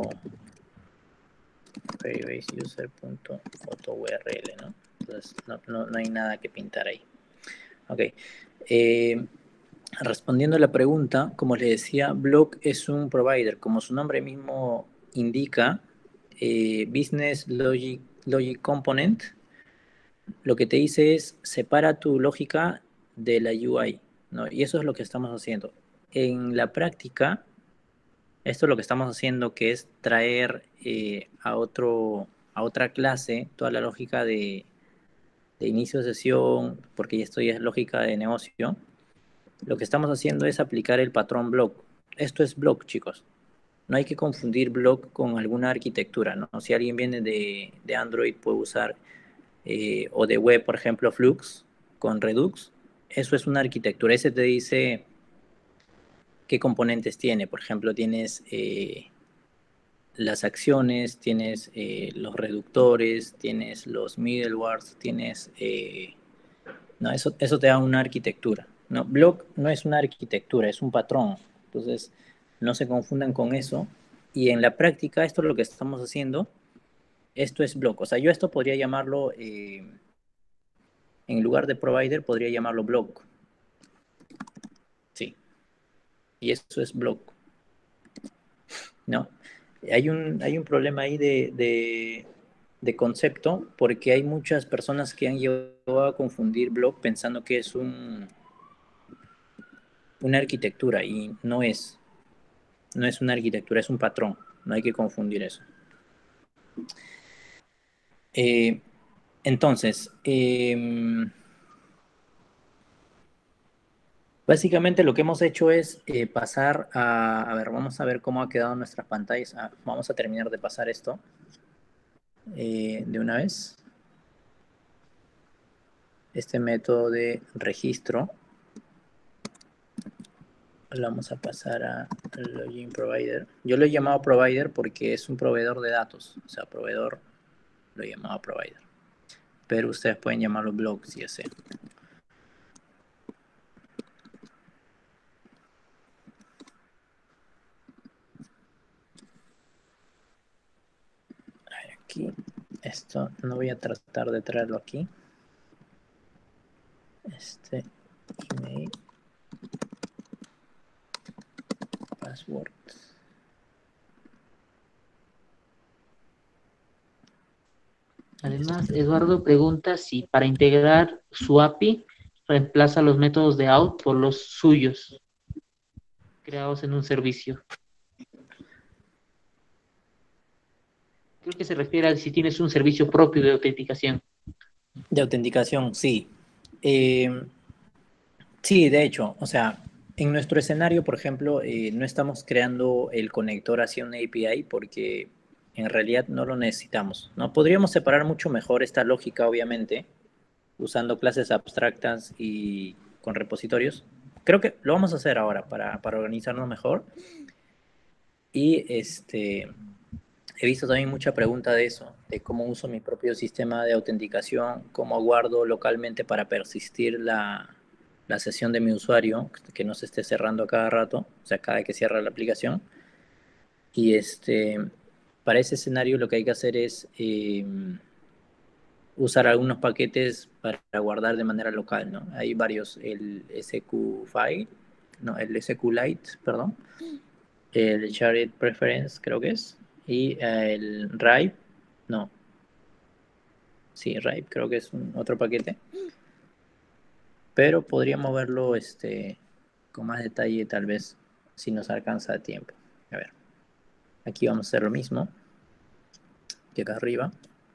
queryBaseUser.photoURL, ¿no? Entonces no, no, no hay nada que pintar ahí. Ok. Eh, respondiendo a la pregunta, como les decía, Block es un provider. Como su nombre mismo indica, eh, Business Logic, Logic Component, lo que te dice es separa tu lógica de la U I, ¿no? Y eso es lo que estamos haciendo. En la práctica, esto es lo que estamos haciendo, que es traer eh, a, otro, a otra clase toda la lógica de, de inicio de sesión, porque esto ya es lógica de negocio. Lo que estamos haciendo es aplicar el patrón block. Esto es block, chicos. No hay que confundir block con alguna arquitectura, ¿no? Si alguien viene de, de Android puede usar, eh, o de web, por ejemplo, Flux con Redux. Eso es una arquitectura. Ese te dice qué componentes tiene. Por ejemplo, tienes eh, las acciones, tienes eh, los reductores, tienes los middlewares, tienes... Eh, no, eso, eso te da una arquitectura. No, block no es una arquitectura, es un patrón. Entonces, no se confundan con eso. Y en la práctica, esto es lo que estamos haciendo. Esto es block. O sea, yo esto podría llamarlo, eh, en lugar de provider, podría llamarlo block. Sí. Y eso es block. ¿No? Hay un, hay un problema ahí de, de, de concepto porque hay muchas personas que han llegado a confundir block pensando que es un, una arquitectura y no es. No es una arquitectura, es un patrón. No hay que confundir eso. Eh, entonces, eh, básicamente lo que hemos hecho es eh, pasar a... A ver, vamos a ver cómo ha quedado nuestras pantallas. Ah, vamos a terminar de pasar esto eh, de una vez. Este método de registro lo vamos a pasar a Login Provider. Yo lo he llamado Provider porque es un proveedor de datos. O sea, proveedor lo he llamado Provider. Pero ustedes pueden llamarlo Blog si deseen. Aquí, esto no voy a tratar de traerlo aquí. Este email, password. Además, Eduardo pregunta si para integrar su A P I reemplaza los métodos de out por los suyos, creados en un servicio. Creo que se refiere a si tienes un servicio propio de autenticación. De autenticación, sí. Eh, sí, de hecho, o sea, en nuestro escenario, por ejemplo, eh, no estamos creando el conector hacia una A P I porque en realidad no lo necesitamos, ¿no? Podríamos separar mucho mejor esta lógica, obviamente, usando clases abstractas y con repositorios. Creo que lo vamos a hacer ahora para, para organizarnos mejor. Y este, he visto también mucha pregunta de eso, de cómo uso mi propio sistema de autenticación, cómo guardo localmente para persistir la, la sesión de mi usuario, que no se esté cerrando a cada rato, o sea, cada vez que cierra la aplicación. Y este, para ese escenario lo que hay que hacer es eh, usar algunos paquetes para guardar de manera local, ¿no? Hay varios, el S Q File, no, el S Q Lite, perdón, el Shared Preference creo que es, y el Ripe, no, sí, Ripe creo que es un otro paquete, pero podríamos verlo este, con más detalle tal vez si nos alcanza tiempo. A ver, aquí vamos a hacer lo mismo que acá arriba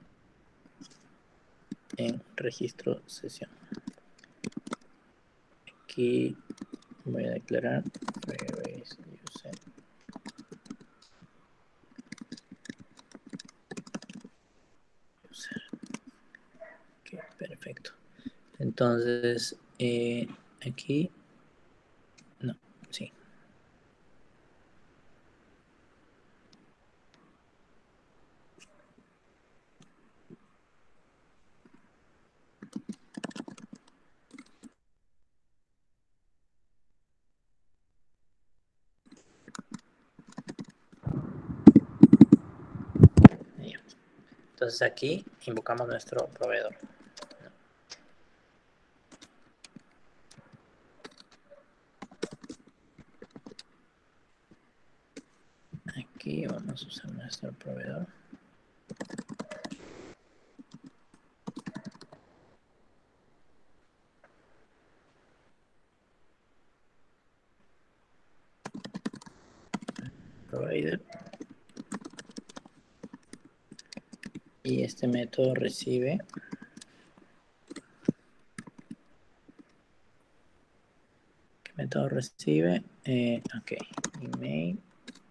en registro sesión. Aquí voy a declarar Firebase user. user. Okay, perfecto. Entonces, eh, aquí, no, sí. Entonces aquí invocamos nuestro proveedor. Aquí vamos a usar nuestro proveedor. Provider. Y este método recibe ¿qué método recibe? Eh, ok, email.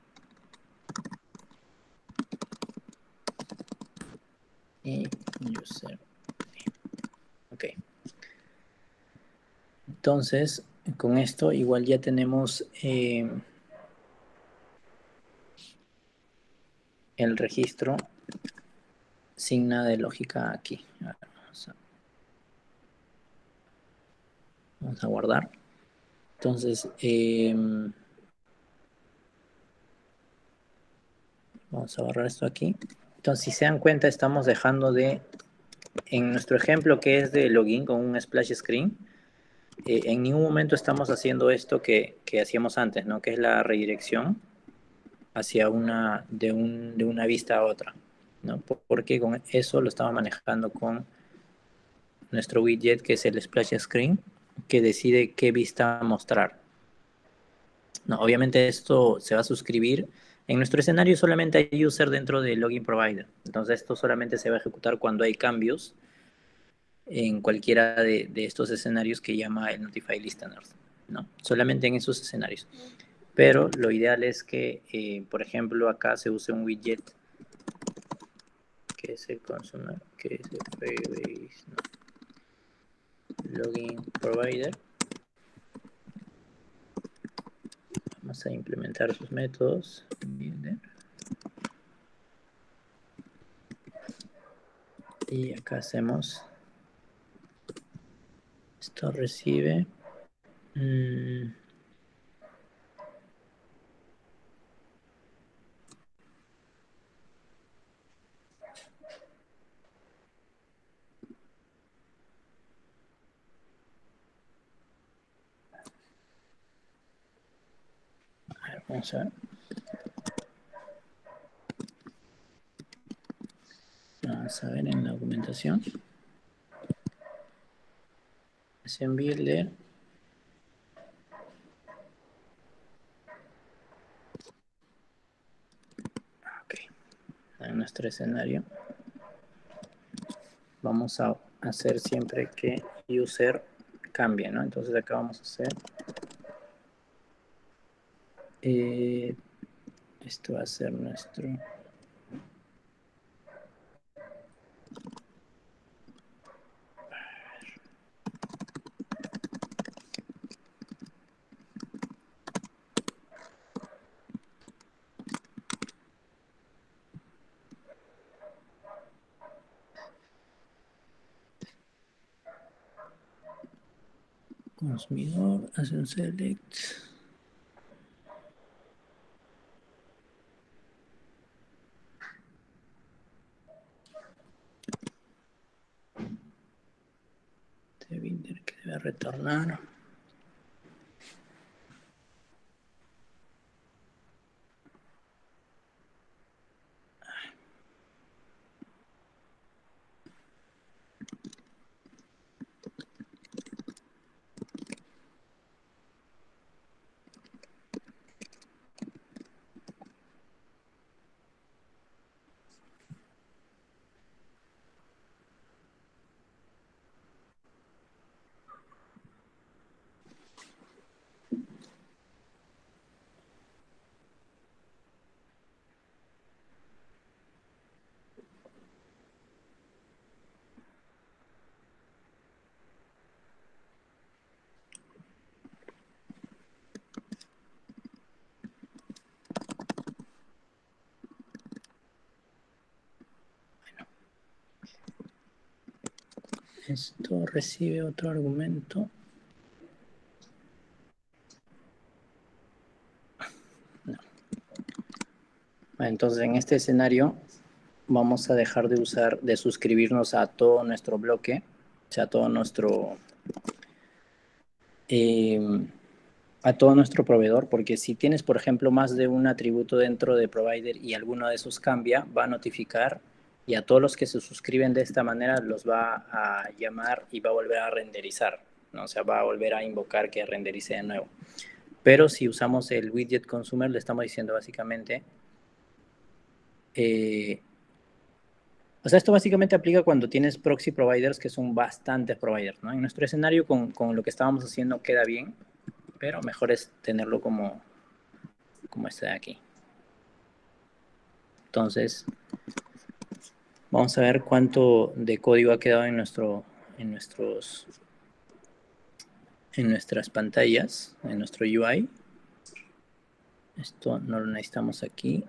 Y user. Ok. Entonces, con esto igual ya tenemos eh, el registro sin nada de lógica aquí. Vamos a, vamos a guardar. Entonces, eh, vamos a borrar esto aquí. Entonces, si se dan cuenta, estamos dejando de, en nuestro ejemplo que es de login con un splash screen, eh, en ningún momento estamos haciendo esto que, que hacíamos antes, ¿no? Que es la redirección hacia una, de, un, de una vista a otra, ¿no? Porque con eso lo estamos manejando con nuestro widget, que es el splash screen, que decide qué vista mostrar. No, obviamente esto se va a suscribir. En nuestro escenario solamente hay user dentro de login provider. Entonces esto solamente se va a ejecutar cuando hay cambios en cualquiera de, de estos escenarios que llama el Notify Listeners, ¿no? Solamente en esos escenarios. Pero lo ideal es que, eh, por ejemplo, acá se use un widget que es el consumer, que es el Firebase, no, login provider. Vamos a implementar sus métodos. Y acá hacemos, esto recibe, mmm, a ver, vamos a ver. Vamos a ver en la documentación. Es en Builder. Ok. En nuestro escenario vamos a hacer siempre que user cambie, ¿no? Entonces acá vamos a hacer eh, esto va a ser nuestro consumidor, hace un select. De Builder que debe retornar. Esto recibe otro argumento. No. Entonces en este escenario vamos a dejar de usar, de suscribirnos a todo nuestro bloque, o sea, a todo nuestro, eh, a todo nuestro proveedor, porque si tienes, por ejemplo, más de un atributo dentro de provider y alguno de esos cambia, va a notificar y a todos los que se suscriben de esta manera los va a llamar y va a volver a renderizar, ¿no? O sea, va a volver a invocar que renderice de nuevo. Pero si usamos el widget consumer, le estamos diciendo básicamente, eh, o sea, esto básicamente aplica cuando tienes proxy providers, que son bastantes providers, ¿no? En nuestro escenario con, con lo que estábamos haciendo queda bien, pero mejor es tenerlo como, como este de aquí. Entonces, vamos a ver cuánto de código ha quedado en, nuestro, en, nuestros, en nuestras pantallas, en nuestro U I. Esto no lo necesitamos aquí.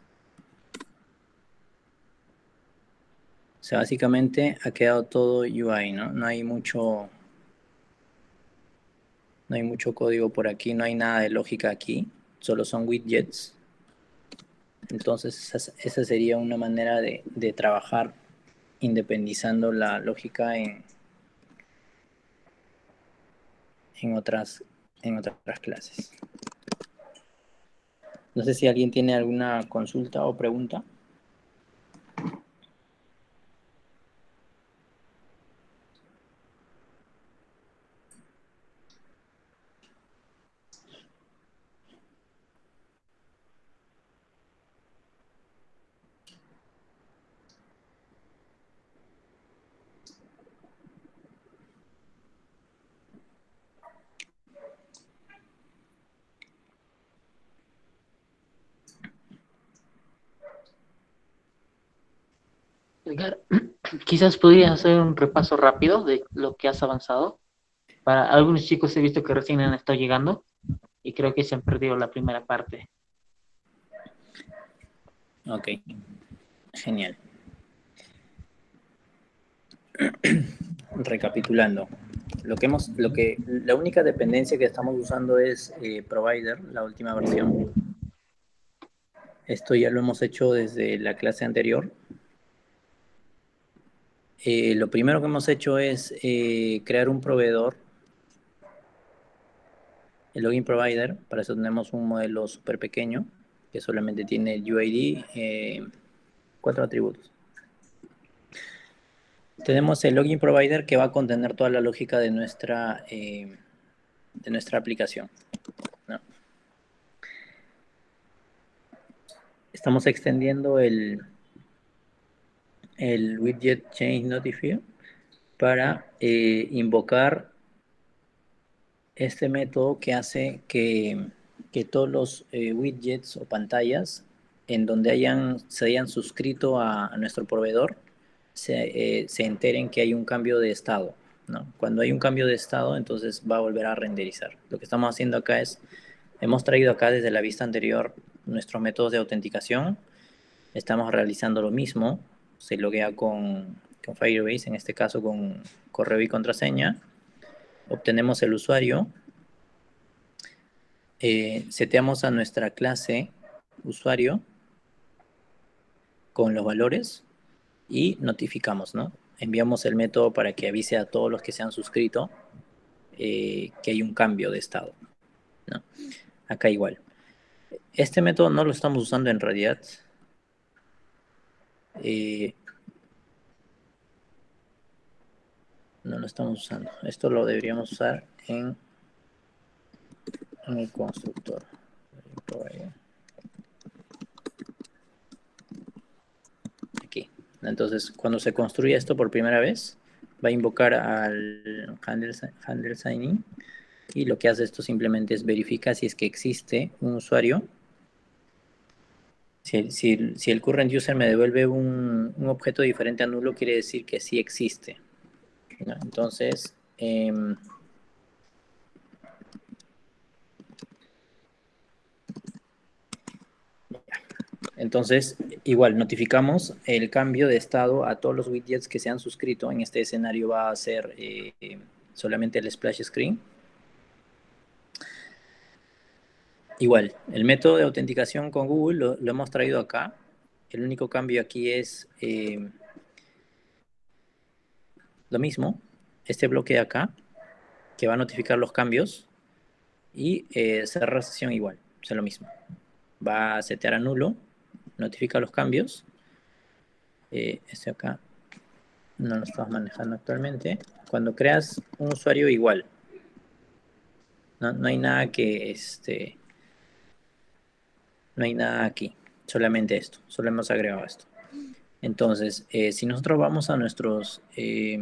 O sea, básicamente ha quedado todo U I, ¿no? No hay mucho, no hay mucho código por aquí, no hay nada de lógica aquí, solo son widgets. Entonces, esa, esa sería una manera de, de trabajar independizando la lógica en, en, otras, en otras clases. No sé si alguien tiene alguna consulta o pregunta. Edgar, quizás podrías hacer un repaso rápido de lo que has avanzado. Para algunos chicos he visto que recién han estado llegando y creo que se han perdido la primera parte. Ok, genial. Recapitulando, lo que hemos, lo que, la única dependencia que estamos usando es eh, Provider, la última versión. Esto ya lo hemos hecho desde la clase anterior. Eh, lo primero que hemos hecho es eh, crear un proveedor, el login provider. Para eso tenemos un modelo súper pequeño que solamente tiene el U I D, eh, cuatro atributos. Tenemos el login provider que va a contener toda la lógica de nuestra, eh, de nuestra aplicación, ¿no? Estamos extendiendo el, el widget change notifier para eh, invocar este método que hace que, que todos los eh, widgets o pantallas en donde hayan, se hayan suscrito a, a nuestro proveedor se, eh, se enteren que hay un cambio de estado, ¿no? Cuando hay un cambio de estado, entonces va a volver a renderizar. Lo que estamos haciendo acá es, hemos traído acá desde la vista anterior nuestros métodos de autenticación. Estamos realizando lo mismo, se loguea con, con Firebase, en este caso con correo y contraseña. Obtenemos el usuario, eh, seteamos a nuestra clase usuario con los valores y notificamos, ¿no? Enviamos el método para que avise a todos los que se han suscrito eh, que hay un cambio de estado, ¿no? Acá igual. Este método no lo estamos usando en realidad. Eh, no lo estamos usando. Esto lo deberíamos usar en, en el constructor. Aquí. Entonces, cuando se construye esto por primera vez, va a invocar al handle, handle signing y lo que hace esto simplemente es verificar si es que existe un usuario. Si el, si el, si el current user me devuelve un, un, objeto diferente a nulo, quiere decir que sí existe, ¿no? Entonces, eh, entonces, igual, notificamos el cambio de estado a todos los widgets que se han suscrito. En este escenario va a ser eh, solamente el splash screen. Igual, el método de autenticación con Google lo, lo hemos traído acá. el único cambio aquí es eh, lo mismo, este bloque de acá, que va a notificar los cambios, y eh, cerrar sesión igual, o sea, lo mismo. Va a setear a nulo, notifica los cambios. Eh, este acá no lo estamos manejando actualmente. Cuando creas un usuario igual, no, no hay nada que, este, no hay nada aquí, solamente esto, solo hemos agregado esto. Entonces, eh, si nosotros vamos a nuestros, eh,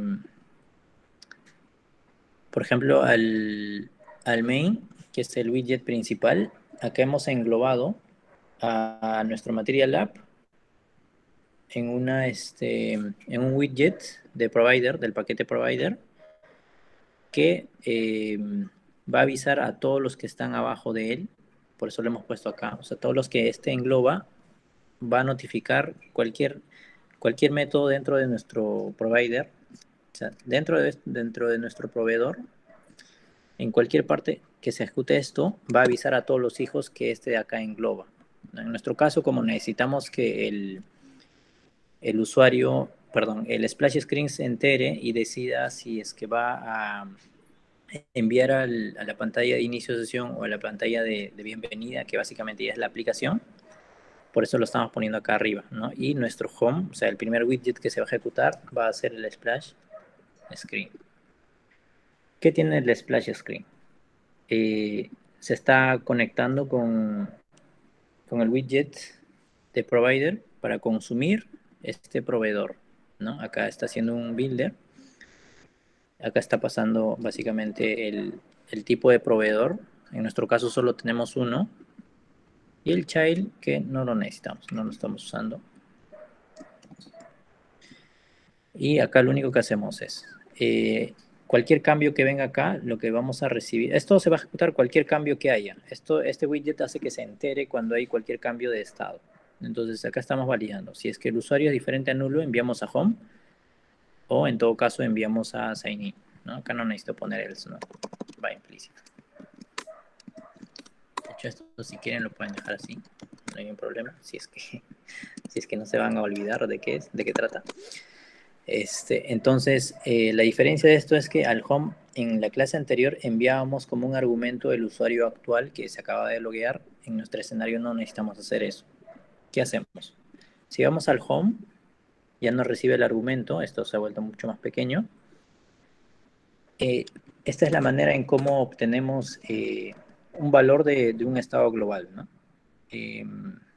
por ejemplo, al, al main, que es el widget principal, acá hemos englobado a, a nuestro Material App en, una, este, en un widget de provider, del paquete provider, que eh, va a avisar a todos los que están abajo de él, por eso lo hemos puesto acá, o sea, todos los que este engloba, va a notificar cualquier, cualquier método dentro de nuestro provider, o sea, dentro de, dentro de nuestro proveedor, en cualquier parte que se ejecute esto, va a avisar a todos los hijos que este de acá engloba. En nuestro caso, como necesitamos que el, el usuario, perdón, el splash screen se entere y decida si es que va a enviar al, a la pantalla de inicio de sesión o a la pantalla de, de bienvenida, que básicamente ya es la aplicación. Por eso lo estamos poniendo acá arriba, ¿no? Y nuestro home, o sea, el primer widget que se va a ejecutar va a ser el splash screen. ¿Qué tiene el splash screen? Eh, se está conectando con, con el widget de provider para consumir este proveedor, ¿no? Acá está haciendo un builder. Acá está pasando básicamente el, el tipo de proveedor. En nuestro caso solo tenemos uno. Y el child que no lo necesitamos, no lo estamos usando. Y acá lo único que hacemos es, eh, cualquier cambio que venga acá, lo que vamos a recibir, esto se va a ejecutar cualquier cambio que haya. Esto, este widget hace que se entere cuando hay cualquier cambio de estado. Entonces acá estamos validando. Si es que el usuario es diferente a nulo, enviamos a home, o en todo caso enviamos a sign in, ¿no? Acá no necesito poner el no, va implícito. De hecho, esto si quieren lo pueden dejar así, no hay ningún problema, si es que, si es que no se van a olvidar de qué es, de qué trata. Este, entonces, eh, la diferencia de esto es que al home, en la clase anterior, enviábamos como un argumento el usuario actual que se acaba de loguear. En nuestro escenario no necesitamos hacer eso. ¿Qué hacemos? Si vamos al home, ya no recibe el argumento, esto se ha vuelto mucho más pequeño. Eh, esta es la manera en cómo obtenemos eh, un valor de, de, un estado global, ¿no? Eh,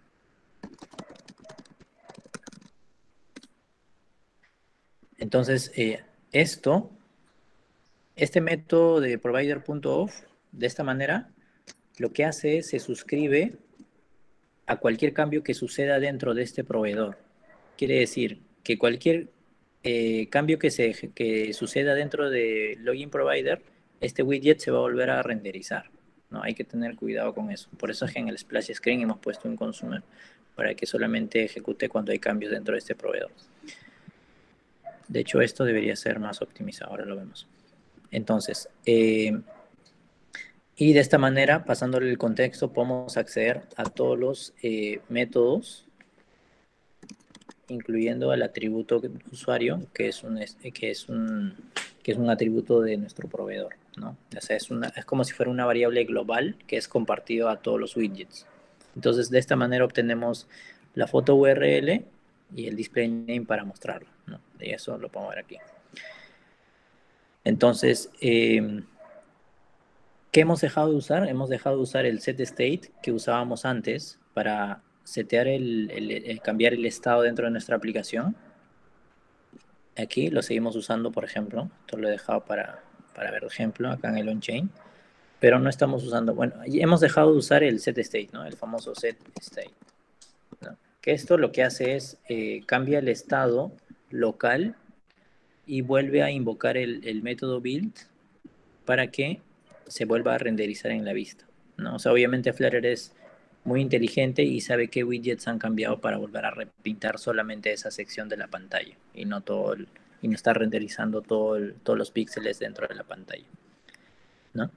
entonces, eh, esto, este método de provider.off, de esta manera, lo que hace es se suscribe a cualquier cambio que suceda dentro de este proveedor. Quiere decir que cualquier eh, cambio que, se, que suceda dentro de Login Provider, este widget se va a volver a renderizar, ¿no? Hay que tener cuidado con eso. Por eso es que en el splash screen hemos puesto un consumer para que solamente ejecute cuando hay cambios dentro de este proveedor. De hecho, esto debería ser más optimizado, ahora lo vemos. Entonces, eh, y de esta manera, pasándole el contexto, podemos acceder a todos los eh, métodos, incluyendo el atributo usuario, que es un, que es un, que es un atributo de nuestro proveedor, ¿no? O sea, es, una, es como si fuera una variable global que es compartido a todos los widgets. Entonces, de esta manera obtenemos la foto U R L y el display name para mostrarlo, ¿no? Y eso lo podemos ver aquí. Entonces, eh, ¿qué hemos dejado de usar? Hemos dejado de usar el set state que usábamos antes para setear el, el, el cambiar el estado dentro de nuestra aplicación. Aquí lo seguimos usando, por ejemplo. Esto lo he dejado para, para ver ejemplo acá en el on-chain. Pero no estamos usando, bueno, hemos dejado de usar el set state, ¿no? El famoso set state, ¿no? Que esto lo que hace es eh, cambia el estado local y vuelve a invocar el, el método build para que se vuelva a renderizar en la vista, ¿no? O sea, obviamente Flutter es muy inteligente y sabe qué widgets han cambiado para volver a repintar solamente esa sección de la pantalla y no todo el, y no está renderizando todo el, todos los píxeles dentro de la pantalla, ¿no?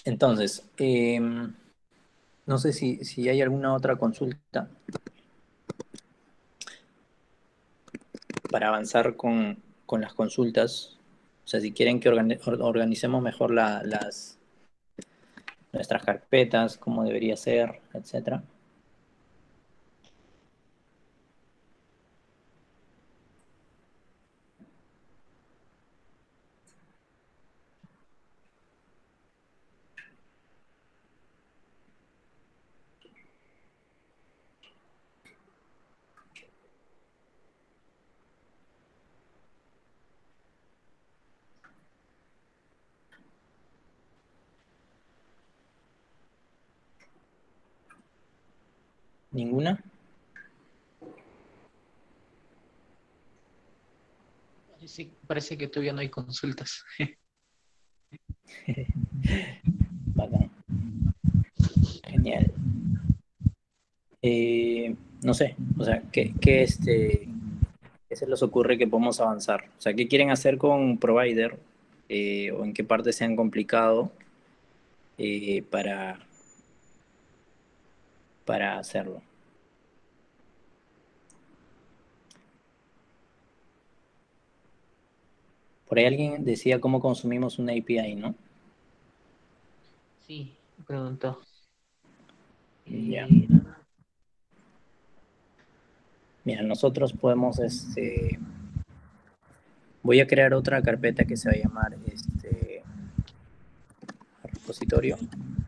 Entonces, eh, no sé si, si hay alguna otra consulta para avanzar con, con las consultas. O sea, si quieren que organi- or- organicemos mejor la- las, nuestras carpetas, cómo debería ser, etcétera. ¿Ninguna? Sí, parece que todavía no hay consultas. Bacán. Genial. Eh, no sé, o sea, ¿qué, qué, este, qué se les ocurre que podemos avanzar? O sea, ¿qué quieren hacer con Provider? Eh, ¿o en qué parte se han complicado eh, para, para hacerlo? Por ahí alguien decía cómo consumimos una A P I, ¿no? Sí, preguntó. Ya. Eh, Mira, nosotros podemos, este, voy a crear otra carpeta que se va a llamar, este, repositorio.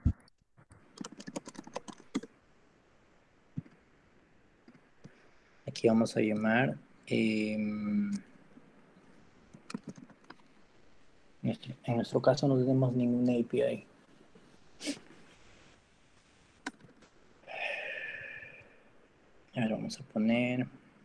Aquí vamos a llamar, eh, nuestro, en nuestro caso no tenemos ninguna A P I. A ver, vamos a poner,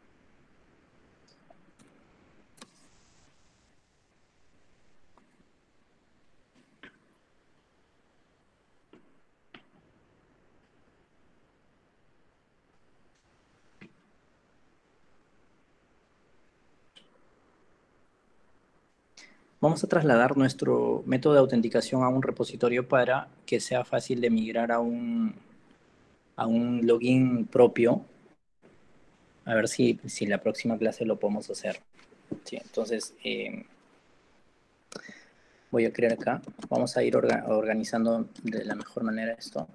vamos a trasladar nuestro método de autenticación a un repositorio para que sea fácil de migrar a un, a un login propio. A ver si, si la próxima clase lo podemos hacer. Sí, entonces, eh, voy a crear acá. Vamos a ir orga organizando de la mejor manera esto.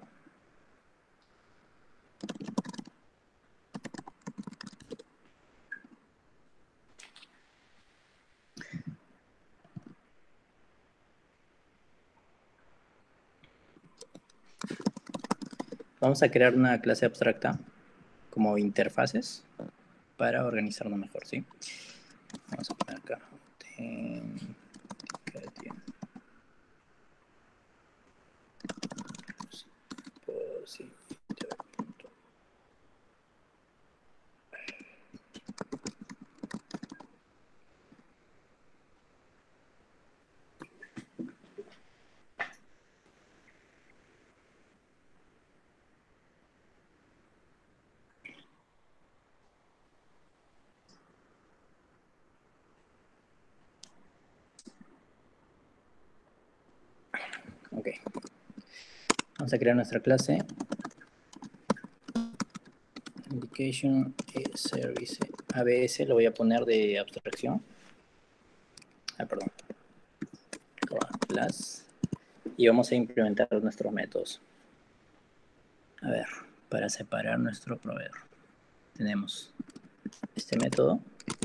Vamos a crear una clase abstracta como interfaces para organizarlo mejor, ¿sí? Vamos a poner acá. Ok. Vamos a crear nuestra clase. Indication Service A B S, lo voy a poner de abstracción. Ah, perdón. Class. Y vamos a implementar nuestros métodos. A ver, para separar nuestro proveedor. Tenemos este método.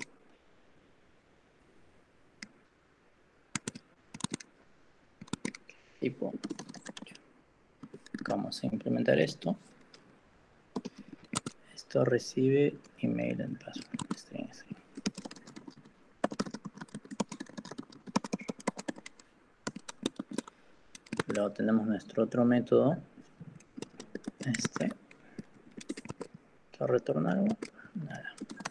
Tipo. Vamos a implementar esto. Esto recibe email and password. String, string. Luego tenemos nuestro otro método. Este. ¿Va a retornar algo? Nada.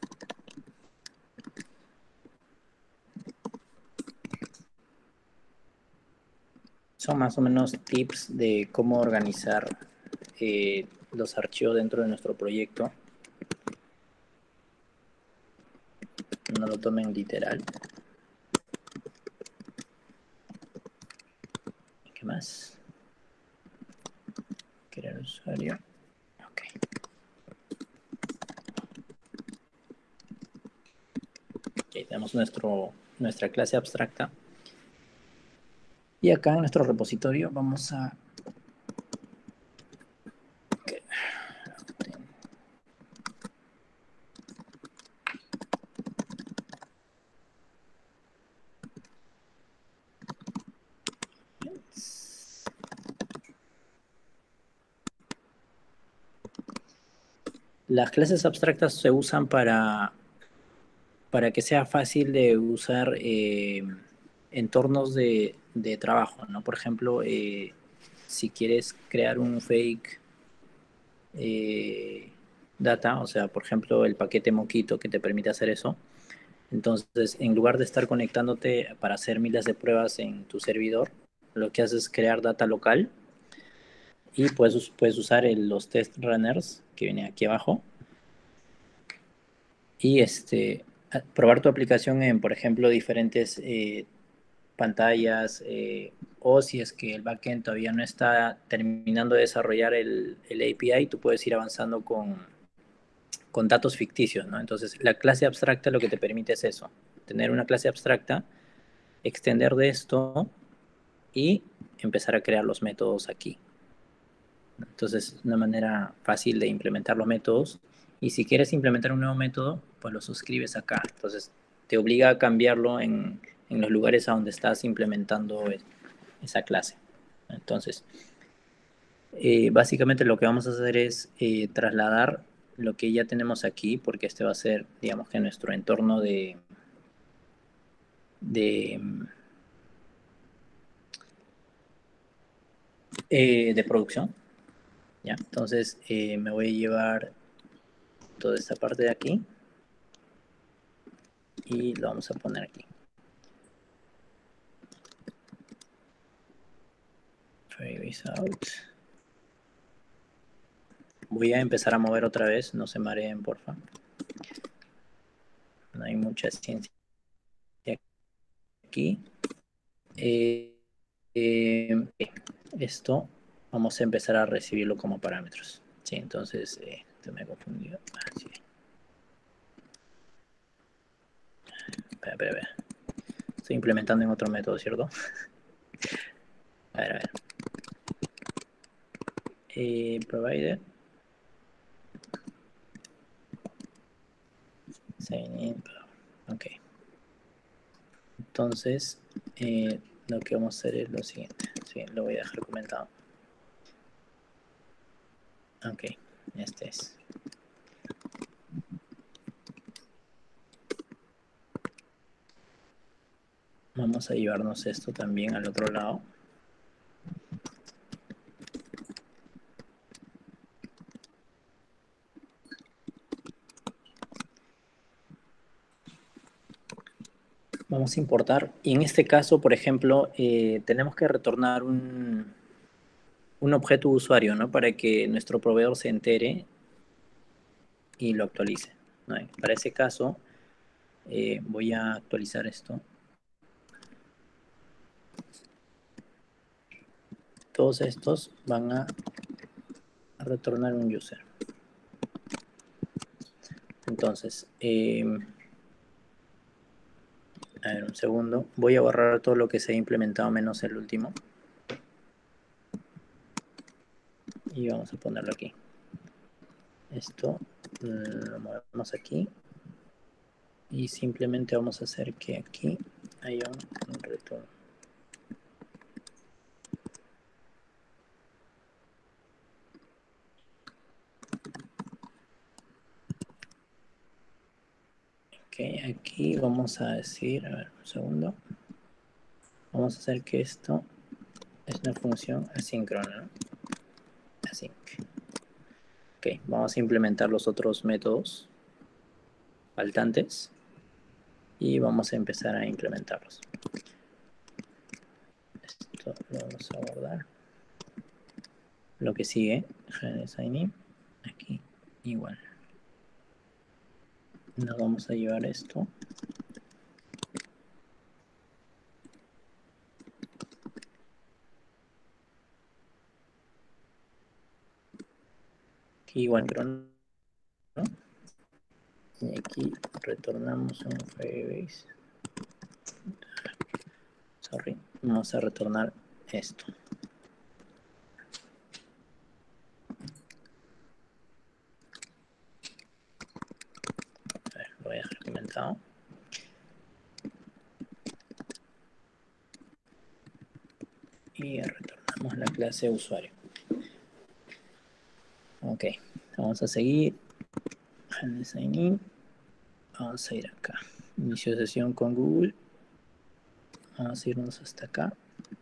Son más o menos tips de cómo organizar eh, los archivos dentro de nuestro proyecto. No lo tomen literal. ¿Qué más? usuario. Ok. Ok, tenemos nuestro, nuestra clase abstracta. Y acá en nuestro repositorio vamos a... Okay. Las clases abstractas se usan para, para que sea fácil de usar eh, entornos de, de trabajo, ¿no? Por ejemplo, eh, si quieres crear un fake eh, data, o sea, por ejemplo, el paquete Mockito que te permite hacer eso. Entonces, en lugar de estar conectándote para hacer miles de pruebas en tu servidor, lo que haces es crear data local y puedes, puedes usar el, los test runners que viene aquí abajo y este, probar tu aplicación en, por ejemplo, diferentes eh, pantallas eh, o si es que el backend todavía no está terminando de desarrollar el, el A P I, tú puedes ir avanzando con, con datos ficticios, ¿no? Entonces, la clase abstracta lo que te permite es eso, tener una clase abstracta, extender de esto y empezar a crear los métodos aquí. Entonces, una manera fácil de implementar los métodos. Y si quieres implementar un nuevo método, pues lo suscribes acá. Entonces, te obliga a cambiarlo en, en los lugares a donde estás implementando esa clase. Entonces, eh, básicamente lo que vamos a hacer es eh, trasladar lo que ya tenemos aquí, porque este va a ser, digamos que nuestro entorno de, de, eh, de producción. ¿Ya? Entonces, eh, me voy a llevar toda esta parte de aquí y lo vamos a poner aquí. Trace out. Voy a empezar a mover otra vez, no se mareen, porfa. No hay mucha ciencia aquí. Eh, eh, esto vamos a empezar a recibirlo como parámetros. Sí, entonces, eh, te me he confundido. Ah, sí. Espera, espera, espera. Estoy implementando en otro método, ¿cierto? A ver, a ver. Eh, provider. Sign in. Ok. Entonces, eh, lo que vamos a hacer es lo siguiente. Sí, lo voy a dejar comentado. Ok, este es. Vamos a llevarnos esto también al otro lado. Vamos a importar. Y en este caso, por ejemplo, eh, tenemos que retornar un, un objeto usuario, ¿no? Para que nuestro proveedor se entere y lo actualice, ¿no? Para ese caso, eh, voy a actualizar esto. Todos estos van a retornar un user. Entonces, eh, a ver, un segundo. Voy a borrar todo lo que se ha implementado menos el último. Y vamos a ponerlo aquí. Esto lo movemos aquí. Y simplemente vamos a hacer que aquí haya un retorno. Ok, aquí vamos a decir, a ver, un segundo. Vamos a hacer que esto es una función asíncrona, ¿no? Async. Ok, vamos a implementar los otros métodos faltantes y vamos a empezar a implementarlos. Esto lo vamos a guardar. Lo que sigue, sign aquí igual. Nos vamos a llevar esto. Aquí igual, pero no. Y aquí retornamos un Firebase. Sorry. Vamos a retornar esto. A ver, lo voy a dejar comentado. Y retornamos la clase usuario. Ok, vamos a seguir. Sign in. Vamos a ir acá. Inicio de sesión con Google. Vamos a irnos hasta acá.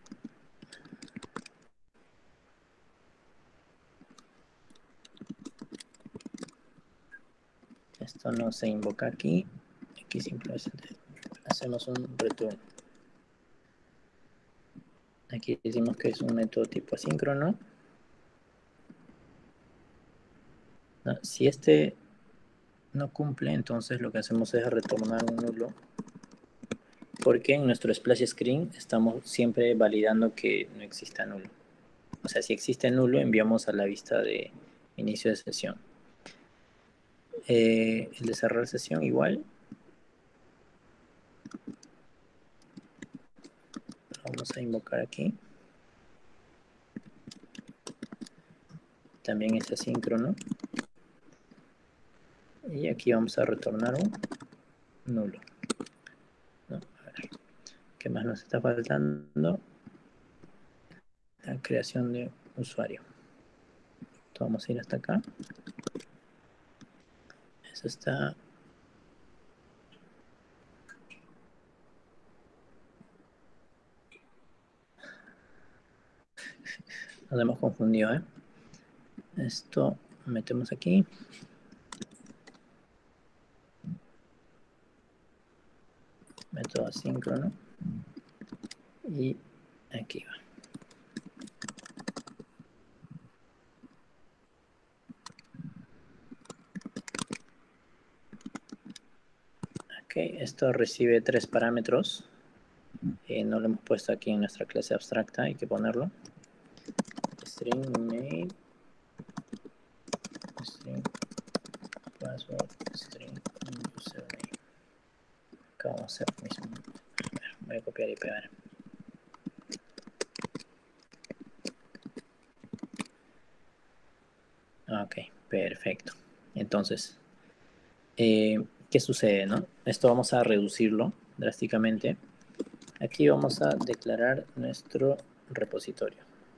Esto no se invoca aquí. Aquí simplemente hacemos un return. Aquí decimos que es un método tipo asíncrono. No, si este no cumple, entonces lo que hacemos es retornar un nulo. Porque en nuestro splash screen estamos siempre validando que no exista nulo. O sea, si existe nulo, enviamos a la vista de inicio de sesión. Eh, el de cerrar sesión igual. Vamos a invocar aquí. También es asíncrono. Y aquí vamos a retornar un nulo. ¿No? A ver, ¿qué más nos está faltando? La creación de usuario. Entonces vamos a ir hasta acá. Eso está... Nos hemos confundido, ¿eh? Esto metemos aquí. Método asíncrono. Y aquí va. Ok, esto recibe tres parámetros. Eh, no lo hemos puesto aquí en nuestra clase abstracta, hay que ponerlo. String name, string password, string username. Acá vamos a hacer lo mismo. A ver, voy a copiar y pegar. Ok, perfecto. Entonces, eh, ¿qué sucede, no? Esto vamos a reducirlo drásticamente. Aquí vamos a declarar nuestro repositorio.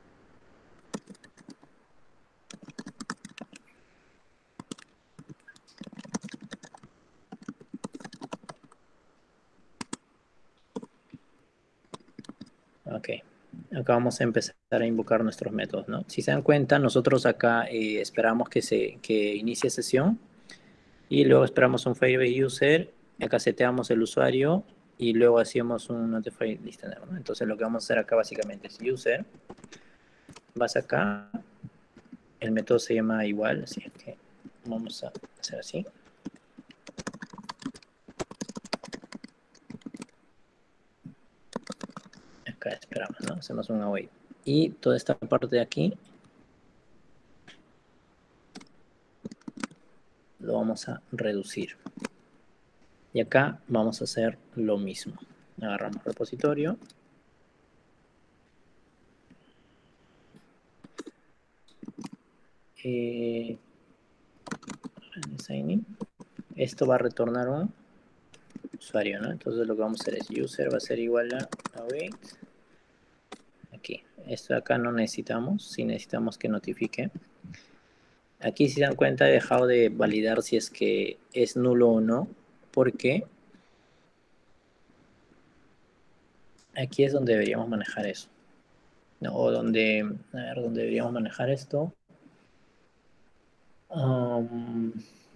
Ok, acá vamos a empezar a invocar nuestros métodos, ¿no? Si se dan cuenta, nosotros acá eh, esperamos que, se, que inicie sesión y luego esperamos un Firebase user, acá seteamos el usuario y luego hacemos un notify listener, ¿no? Entonces lo que vamos a hacer acá básicamente es user, vas acá, el método se llama igual, así que vamos a hacer así. Acá esperamos, ¿no? Hacemos un await. Y toda esta parte de aquí lo vamos a reducir. Y acá vamos a hacer lo mismo. Agarramos repositorio. Eh, esto va a retornar un usuario, ¿no? Entonces lo que vamos a hacer es user va a ser igual a await. Aquí. Esto de acá no necesitamos. Sí necesitamos que notifique. Aquí, si se dan cuenta, he dejado de validar si es que es nulo o no. Porque aquí es donde deberíamos manejar eso. ¿No? O donde, a ver, donde deberíamos manejar esto. Um,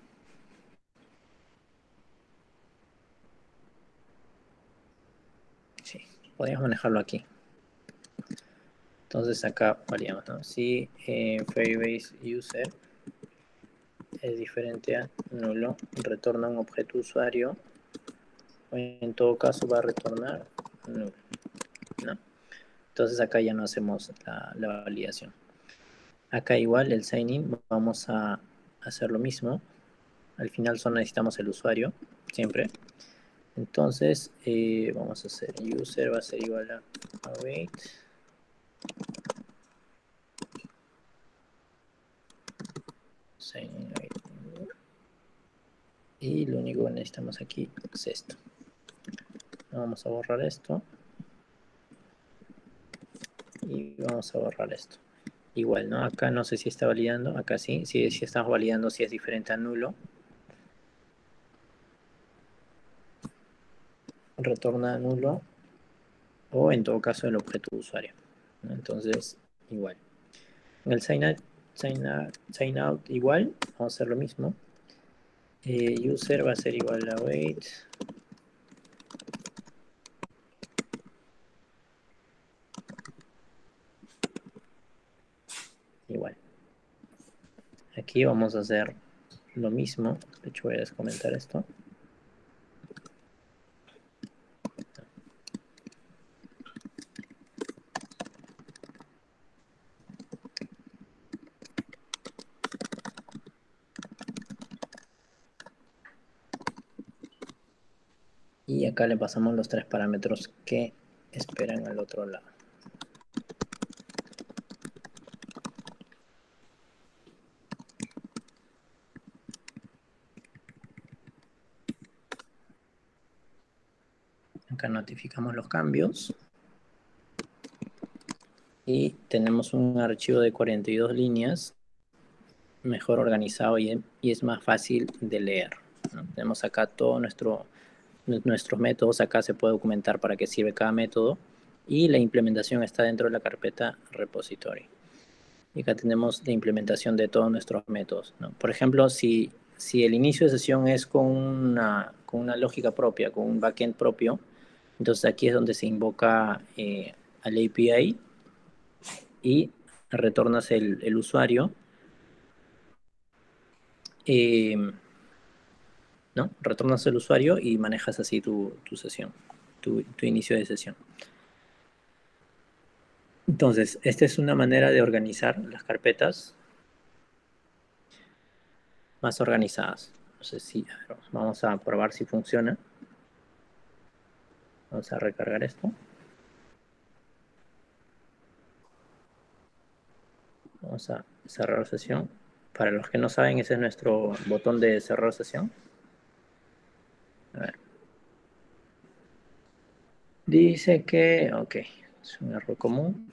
sí, podríamos manejarlo aquí. Entonces acá variamos, ¿no? Si eh, Firebase user es diferente a nulo, retorna un objeto usuario, o en todo caso va a retornar nulo, ¿no? Entonces acá ya no hacemos la, la validación. Acá igual el sign in vamos a hacer lo mismo. Al final solo necesitamos el usuario, siempre. Entonces, eh, vamos a hacer user va a ser igual a await. Y lo único que necesitamos aquí es esto. Vamos a borrar esto. Y vamos a borrar esto. Igual, ¿no? Acá no sé si está validando. Acá sí. Si, si estamos validando, si es diferente a nulo. Retorna nulo. O en todo caso el objeto de usuario, ¿no? Entonces, igual. En el sign out, sign out, sign out igual. Vamos a hacer lo mismo. Eh, user va a ser igual a await. Igual. Aquí vamos a hacer lo mismo. De hecho, voy a descomentar esto. Y acá le pasamos los tres parámetros que esperan al otro lado. Acá notificamos los cambios. Y tenemos un archivo de cuarenta y dos líneas, mejor organizado y, y es más fácil de leer, ¿no? Tenemos acá todos nuestro, nuestros métodos, acá se puede documentar para qué sirve cada método y la implementación está dentro de la carpeta repository. Y acá tenemos la implementación de todos nuestros métodos, ¿no? Por ejemplo, si, si el inicio de sesión es con una, con una lógica propia, con un backend propio, entonces aquí es donde se invoca eh, al A P I y retornas el, el usuario, eh, ¿no? Retornas el usuario y manejas así tu, tu sesión, tu, tu inicio de sesión. Entonces, esta es una manera de organizar las carpetas más organizadas. No sé si, a ver, vamos a probar si funciona. Vamos a recargar esto. Vamos a cerrar sesión. Para los que no saben, ese es nuestro botón de cerrar sesión. A ver. Dice que, ok, es un error común.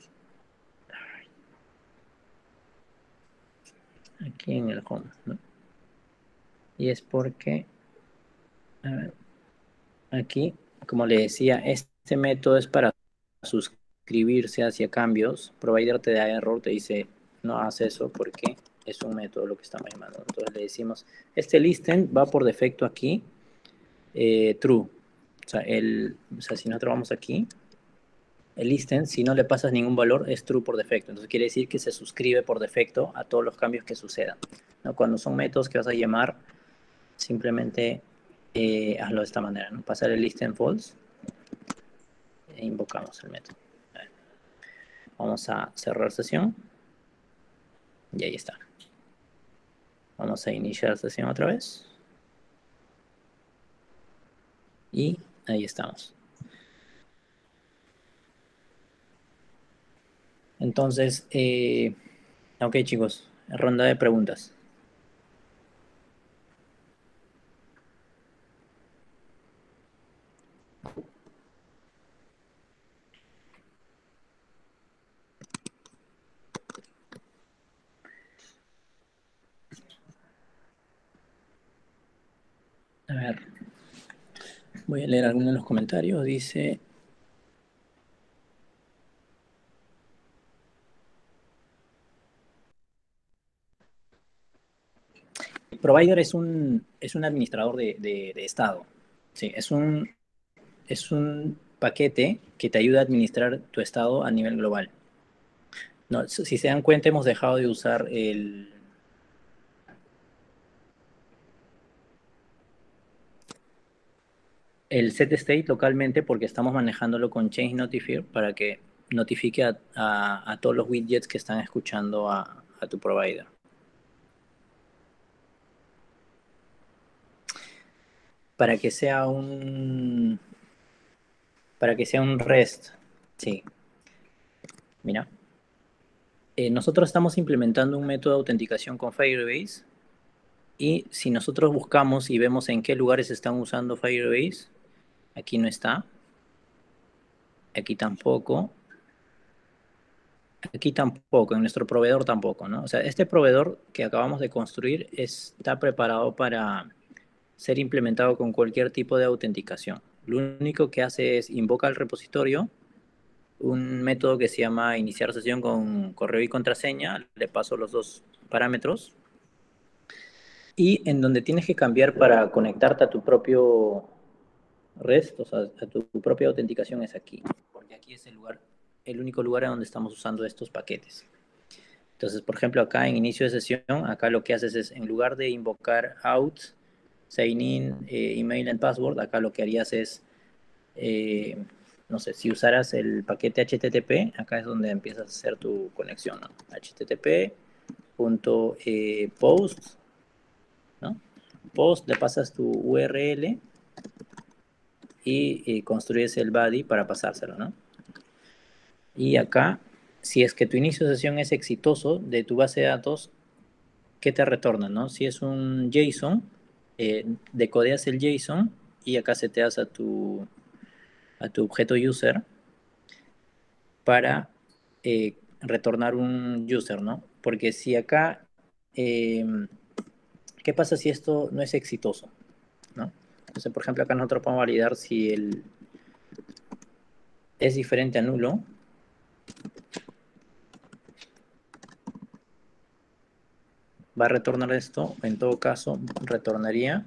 Aquí en el home, ¿no? Y es porque, a ver, aquí, como le decía, este método es para suscribirse hacia cambios. Provider te da error, te dice, no hagas eso porque es un método lo que estamos llamando. Entonces le decimos, este listen va por defecto aquí, eh, true. O sea, el, o sea, si nosotros vamos aquí, el listen, si no le pasas ningún valor, es true por defecto. Entonces quiere decir que se suscribe por defecto a todos los cambios que sucedan, ¿no? Cuando son métodos que vas a llamar, simplemente eh, hazlo de esta manera, ¿no? Pasar el listen false e invocamos el método. Vamos a cerrar sesión y ahí está. Vamos a iniciar sesión otra vez y ahí estamos. Entonces, eh, ok chicos, ronda de preguntas. A ver, voy a leer algunos de los comentarios. Dice, el provider es un, es un administrador de, de, de estado. Sí, es un, es un paquete que te ayuda a administrar tu estado a nivel global. No, si se dan cuenta, hemos dejado de usar el, el set state localmente porque estamos manejándolo con change notifier para que notifique a, a, a todos los widgets que están escuchando a, a tu provider. para que sea un, para que sea un REST, sí. Mira, eh, nosotros estamos implementando un método de autenticación con Firebase y si nosotros buscamos y vemos en qué lugares están usando Firebase, aquí no está, aquí tampoco, aquí tampoco, en nuestro proveedor tampoco, ¿no? O sea, este proveedor que acabamos de construir está preparado para ser implementado con cualquier tipo de autenticación. Lo único que hace es invoca al repositorio, un método que se llama iniciar sesión con correo y contraseña, le paso los dos parámetros, y en donde tienes que cambiar para conectarte a tu propio REST, o sea, a tu propia autenticación es aquí, porque aquí es el lugar, el único lugar en donde estamos usando estos paquetes. Entonces, por ejemplo, acá en inicio de sesión, acá lo que haces es, en lugar de invocar out, sign in, eh, email and password, acá lo que harías es, eh, no sé, si usaras el paquete H T T P, acá es donde empiezas a hacer tu conexión, ¿no? H T T P punto post, ¿no? Post, le pasas tu U R L y, y construyes el body para pasárselo, ¿no? Y acá, si es que tu inicio de sesión es exitoso de tu base de datos, ¿qué te retorna, no? Si es un JSON, eh, decodeas el JSON y acá seteas a tu, a tu objeto user para eh, retornar un user, ¿no? Porque si acá, eh, ¿qué pasa si esto no es exitoso, ¿no? Entonces, por ejemplo, acá nosotros podemos validar si el es diferente a nulo. Va a retornar esto, en todo caso, retornaría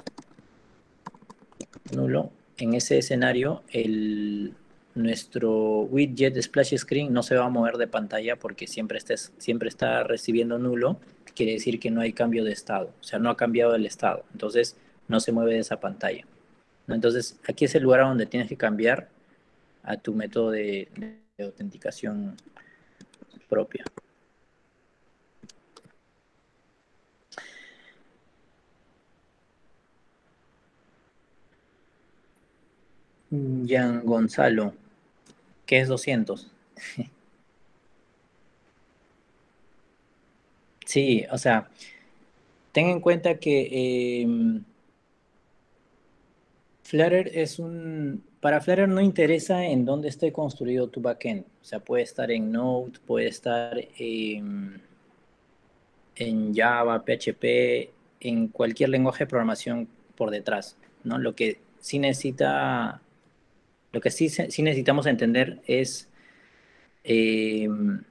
nulo. En ese escenario, el, nuestro widget splash screen no se va a mover de pantalla porque siempre, estés, siempre está recibiendo nulo, quiere decir que no hay cambio de estado, o sea, no ha cambiado el estado, entonces no se mueve de esa pantalla, ¿no? Entonces, aquí es el lugar donde tienes que cambiar a tu método de, de autenticación propia. Gian Gonzalo, ¿qué es doscientos? Sí, o sea, ten en cuenta que eh, Flutter es un... Para Flutter no interesa en dónde esté construido tu backend. O sea, puede estar en Node, puede estar en, en Java, P H P, en cualquier lenguaje de programación por detrás, ¿no? Lo que sí necesita, lo que sí, sí necesitamos entender es, eh,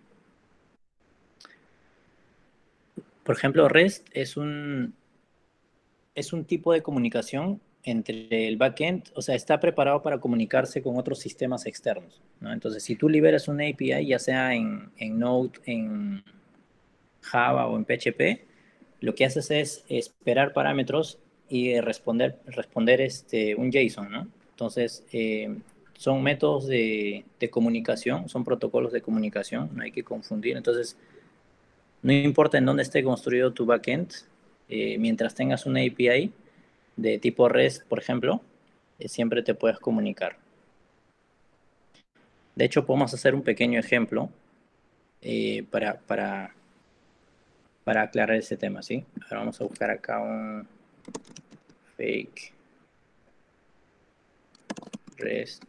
por ejemplo, REST es un, es un tipo de comunicación entre el backend, o sea, está preparado para comunicarse con otros sistemas externos, ¿no? Entonces, si tú liberas una A P I, ya sea en, en Node, en Java o en P H P, lo que haces es esperar parámetros y responder, responder este, un JSON, ¿no? Entonces, eh, son métodos de, de comunicación, son protocolos de comunicación, no hay que confundir. Entonces, no importa en dónde esté construido tu backend, eh, mientras tengas una A P I de tipo REST, por ejemplo, eh, siempre te puedes comunicar. De hecho, podemos hacer un pequeño ejemplo eh, para, para, para aclarar ese tema, ¿sí? Ahora vamos a buscar acá un fake REST.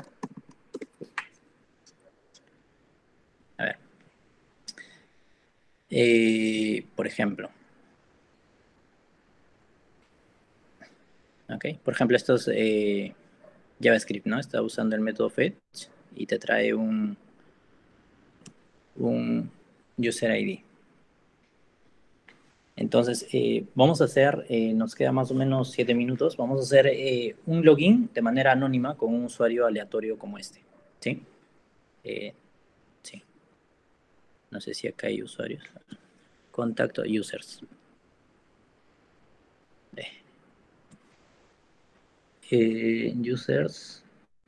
A ver. Eh, por ejemplo. ¿Ok? Por ejemplo, esto es eh, JavaScript, ¿no? Está usando el método fetch y te trae un, un user I D. Entonces, eh, vamos a hacer, eh, nos queda más o menos siete minutos, vamos a hacer eh, un login de manera anónima con un usuario aleatorio como este, ¿sí? Eh, sí. No sé si acá hay usuarios. Contacto users. Eh, users.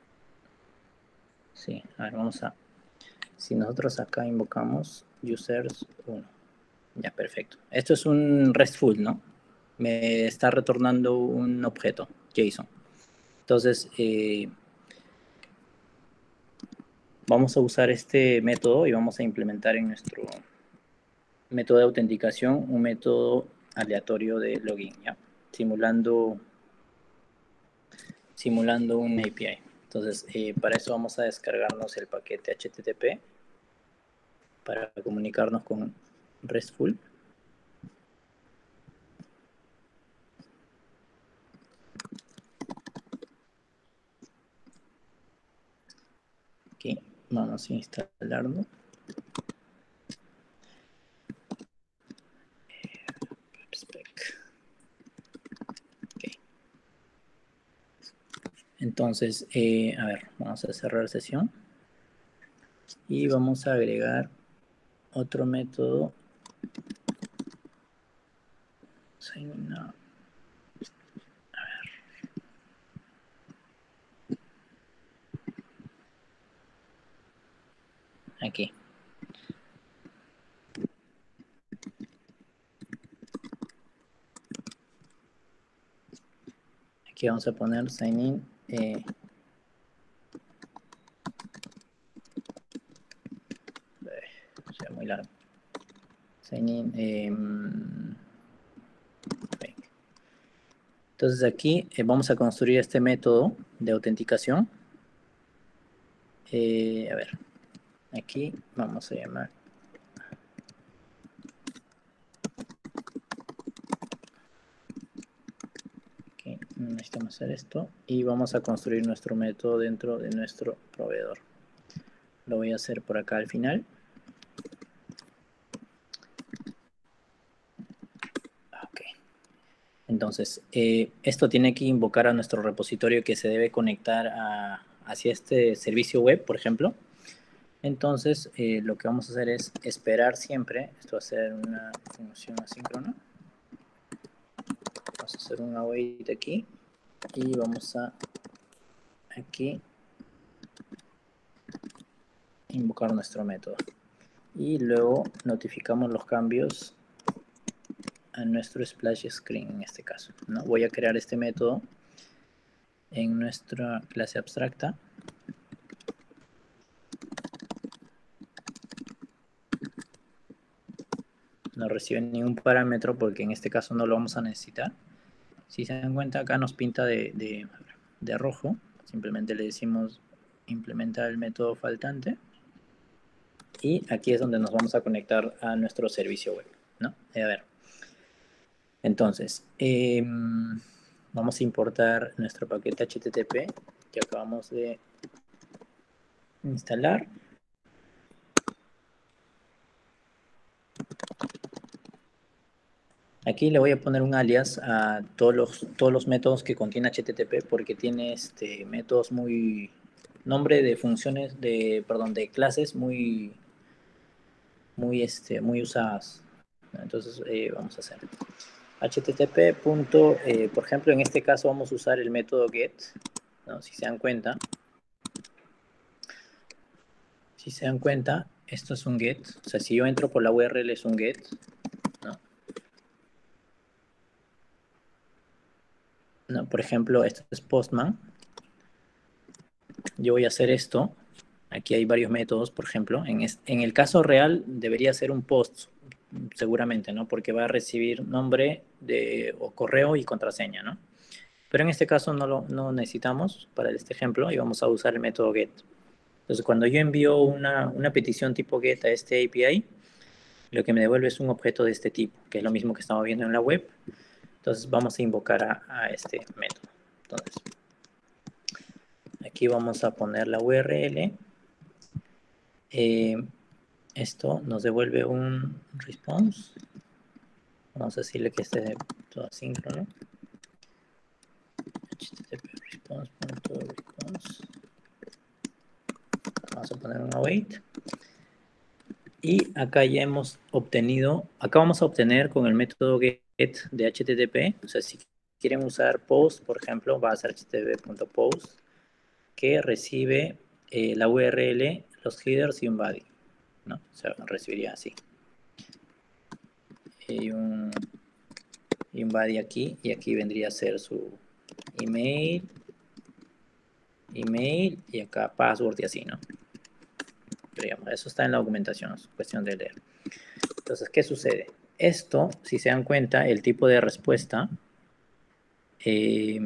Sí, a ver, vamos a... Si nosotros acá invocamos users uno. Ya, perfecto. Esto es un RESTful, ¿no? Me está retornando un objeto. JSON. Entonces, eh, vamos a usar este método y vamos a implementar en nuestro método de autenticación un método aleatorio de login, ¿ya? Simulando, simulando un A P I. Entonces, eh, para eso vamos a descargarnos el paquete H T T P para comunicarnos con RESTful. Aquí vamos a instalarlo. Okay. Entonces, eh, a ver, vamos a cerrar sesión y vamos a agregar otro método. Sign up. A ver. Aquí. Aquí vamos a poner sign in. Eh, sea muy largo. Sign in. Eh, entonces aquí eh, vamos a construir este método de autenticación. Eh, a ver. Aquí vamos a llamar. Aquí necesitamos hacer esto. Y vamos a construir nuestro método dentro de nuestro proveedor. Lo voy a hacer por acá al final. Ok. Entonces, eh, esto tiene que invocar a nuestro repositorio que se debe conectar a, hacia este servicio web, por ejemplo. Entonces, eh, lo que vamos a hacer es esperar siempre. Esto va a ser una función asíncrona. Vamos a hacer un await aquí. Y vamos a aquí invocar nuestro método. Y luego notificamos los cambios a nuestro splash screen en este caso, ¿no? Voy a crear este método en nuestra clase abstracta. No recibe ningún parámetro porque en este caso no lo vamos a necesitar. Si se dan cuenta, acá nos pinta de, de, de rojo. Simplemente le decimos implementar el método faltante. Y aquí es donde nos vamos a conectar a nuestro servicio web, ¿no? A ver. Entonces, eh, vamos a importar nuestro paquete H T T P que acabamos de instalar. Aquí le voy a poner un alias a todos los, todos los métodos que contiene H T T P porque tiene este, métodos muy... nombre de funciones, de, perdón, de clases muy, muy, este, muy usadas. Entonces, eh, vamos a hacer http. Punto, eh, por ejemplo, en este caso vamos a usar el método get, ¿no? Si se dan cuenta. Si se dan cuenta, esto es un get. O sea, si yo entro por la U R L es un get, ¿no? No, por ejemplo, esto es Postman. Yo voy a hacer esto. Aquí hay varios métodos, por ejemplo. En, es, en el caso real debería ser un post, seguramente, ¿no? Porque va a recibir nombre de, o correo y contraseña, ¿no? Pero en este caso no lo no necesitamos para este ejemplo y vamos a usar el método get. Entonces, cuando yo envío una, una petición tipo get a este A P I, lo que me devuelve es un objeto de este tipo, que es lo mismo que estamos viendo en la web. Entonces, vamos a invocar a, a este método. Entonces, aquí vamos a poner la U R L. Eh, esto nos devuelve un response. Vamos a decirle que esté todo asíncrono. http response.response. Vamos a poner un await. Y acá ya hemos obtenido, acá vamos a obtener con el método get de H T T P. O sea, si quieren usar post, por ejemplo, va a ser http.post que recibe eh, la U R L, los headers y un body, ¿no? O sea, recibiría así. Y un, y un body aquí, y aquí vendría a ser su, email, email y acá password y así, ¿no? Pero digamos, eso está en la documentación, es cuestión de leer. Entonces, ¿qué sucede? Esto, si se dan cuenta, el tipo de respuesta, eh,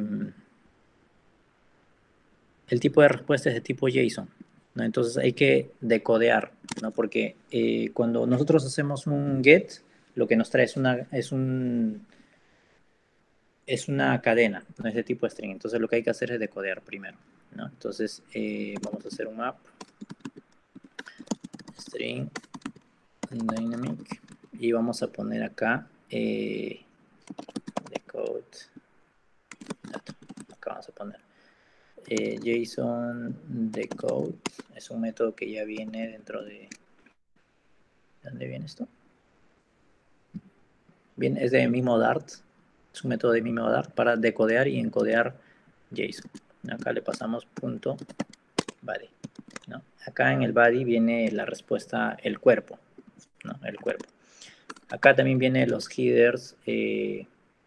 el tipo de respuesta es de tipo JSON, ¿no? Entonces hay que decodear, ¿no? Porque eh, cuando nosotros hacemos un get, lo que nos trae es una, es un, es una cadena, no es de tipo string. Entonces lo que hay que hacer es decodear primero, ¿no? Entonces eh, vamos a hacer un map string dynamic y vamos a poner acá eh, decode data. Acá vamos a poner eh, JSON decode, es un método que ya viene dentro de... ¿Dónde viene esto? Bien, es de mismo Dart, es un método de mismo Dart para decodear y encodear JSON. Acá le pasamos punto body, ¿no? Acá en el body viene la respuesta, el cuerpo, ¿no? El cuerpo. Acá también vienen los headers, eh,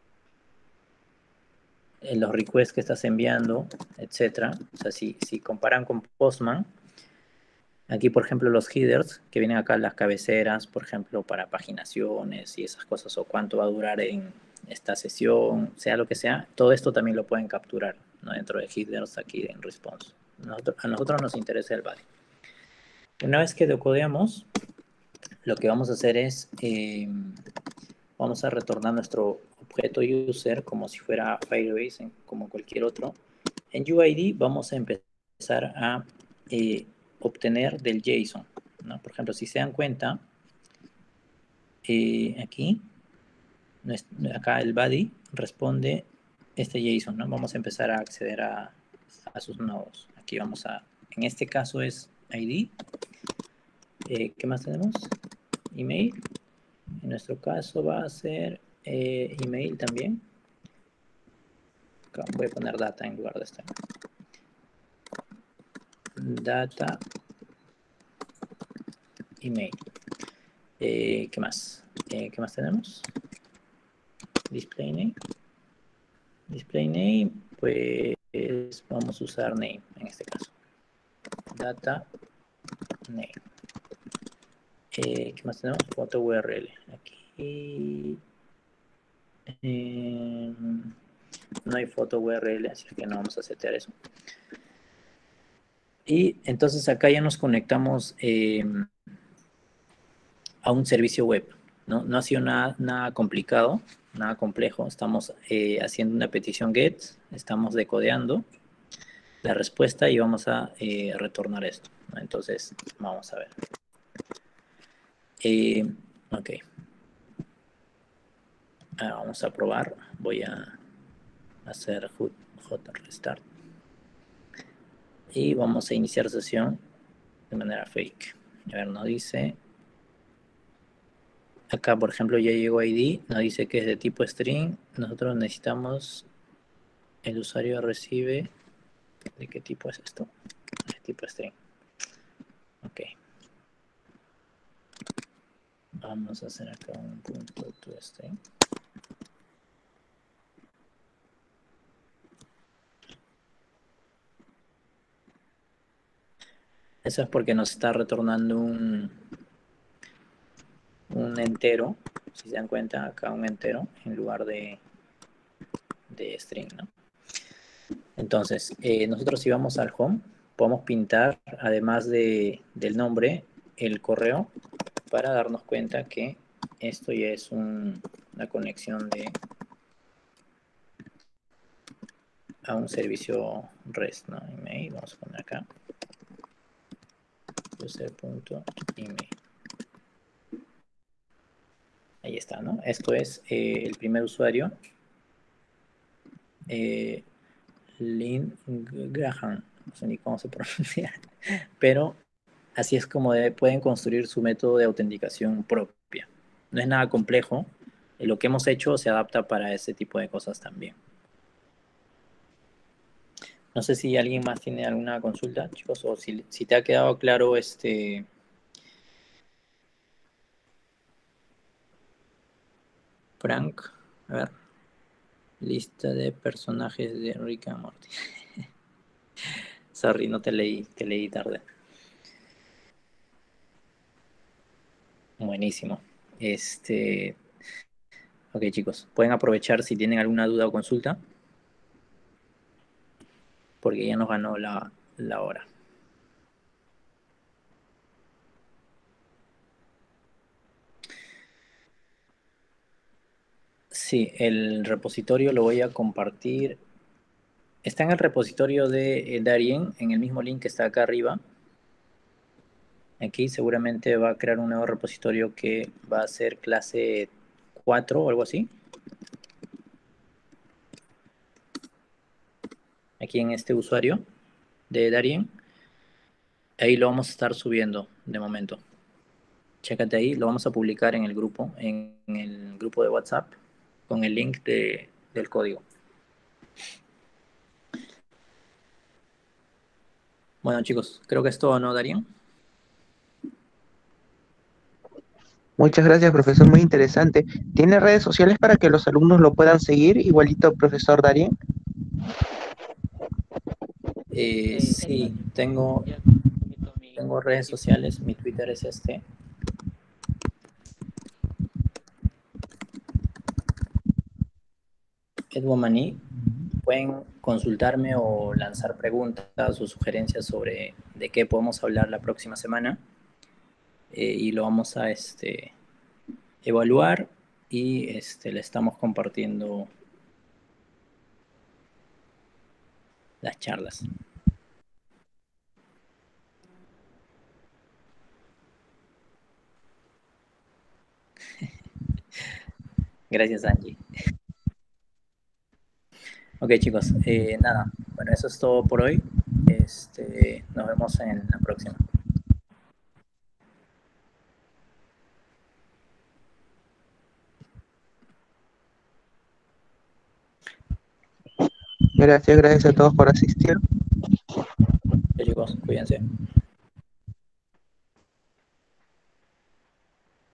los requests que estás enviando, etcétera. O sea, si, si comparan con Postman, aquí, por ejemplo, los headers, que vienen acá las cabeceras, por ejemplo, para paginaciones y esas cosas, o cuánto va a durar en esta sesión, sea lo que sea, todo esto también lo pueden capturar, ¿no? Dentro de headers aquí en response. Nosotros, a nosotros nos interesa el body. Una vez que decodeamos, lo que vamos a hacer es, eh, vamos a retornar nuestro objeto user como si fuera Firebase, como cualquier otro. En U I D vamos a empezar a eh, obtener del JSON, ¿no? Por ejemplo, si se dan cuenta, eh, aquí, acá el body responde este JSON, ¿no? Vamos a empezar a acceder a, a sus nodos. Aquí vamos a, en este caso es I D. Eh, ¿Qué más tenemos? Email. En nuestro caso va a ser eh, email también. Acá voy a poner data en lugar de esta. Data email. Eh, ¿Qué más? Eh, ¿Qué más tenemos? Display name. Display name, pues vamos a usar name en este caso. Data name. Eh, ¿Qué más tenemos? Foto U R L. Aquí eh, no hay foto U R L, así que no vamos a setear eso. Y entonces acá ya nos conectamos eh, a un servicio web. No, no ha sido nada, nada complicado, nada complejo. Estamos eh, haciendo una petición GET, estamos decodeando la respuesta y vamos a eh, retornar esto, ¿no? Entonces, vamos a ver. Eh, ok. Ahora vamos a probar. Voy a hacer hot restart. Y vamos a iniciar sesión de manera fake. A ver, nos dice... Acá, por ejemplo, ya llegó I D, nos dice que es de tipo string. Nosotros necesitamos... El usuario recibe... ¿De qué tipo es esto? De tipo string. Ok. Vamos a hacer acá un punto to string. Eso es porque nos está retornando un, un entero. Si se dan cuenta, acá un entero en lugar de, de string, ¿no? Entonces, eh, nosotros si vamos al home, podemos pintar, además de, del nombre, el correo para darnos cuenta que esto ya es un, una conexión de a un servicio REST, ¿no? Email, vamos a poner acá user.email. Ahí está, ¿no? Esto es eh, el primer usuario, eh, Lynn Graham, no sé ni cómo se pronuncia, pero así es como de, pueden construir su método de autenticación propia. No es nada complejo, lo que hemos hecho se adapta para ese tipo de cosas también. No sé si alguien más tiene alguna consulta, chicos, o si, si te ha quedado claro este... Frank, a ver, Lista de personajes de Rick and Morty. Sorry, no te leí, te leí tarde. Buenísimo. Este, ok, chicos, pueden aprovechar si tienen alguna duda o consulta, porque ya nos ganó la, la hora. Sí, el repositorio lo voy a compartir. Está en el repositorio de Darien, en el mismo link que está acá arriba. Aquí seguramente va a crear un nuevo repositorio que va a ser clase cuatro o algo así. Aquí en este usuario de Darien. Ahí lo vamos a estar subiendo de momento. Chécate ahí, lo vamos a publicar en el grupo, en el grupo de WhatsApp, con el link de, del código. Bueno, chicos, creo que es todo, ¿no, Darien? Muchas gracias, profesor, muy interesante. ¿Tiene redes sociales para que los alumnos lo puedan seguir, igualito, profesor Darien? Eh, sí, tengo, tengo redes sociales, mi Twitter es este. Edwomani. Pueden consultarme o lanzar preguntas o sugerencias sobre de qué podemos hablar la próxima semana. Eh, y lo vamos a este, evaluar y este, le estamos compartiendo las charlas. Gracias, Angie. Ok, chicos, eh, nada, bueno, eso es todo por hoy. Este, nos vemos en la próxima. Gracias, gracias a todos por asistir.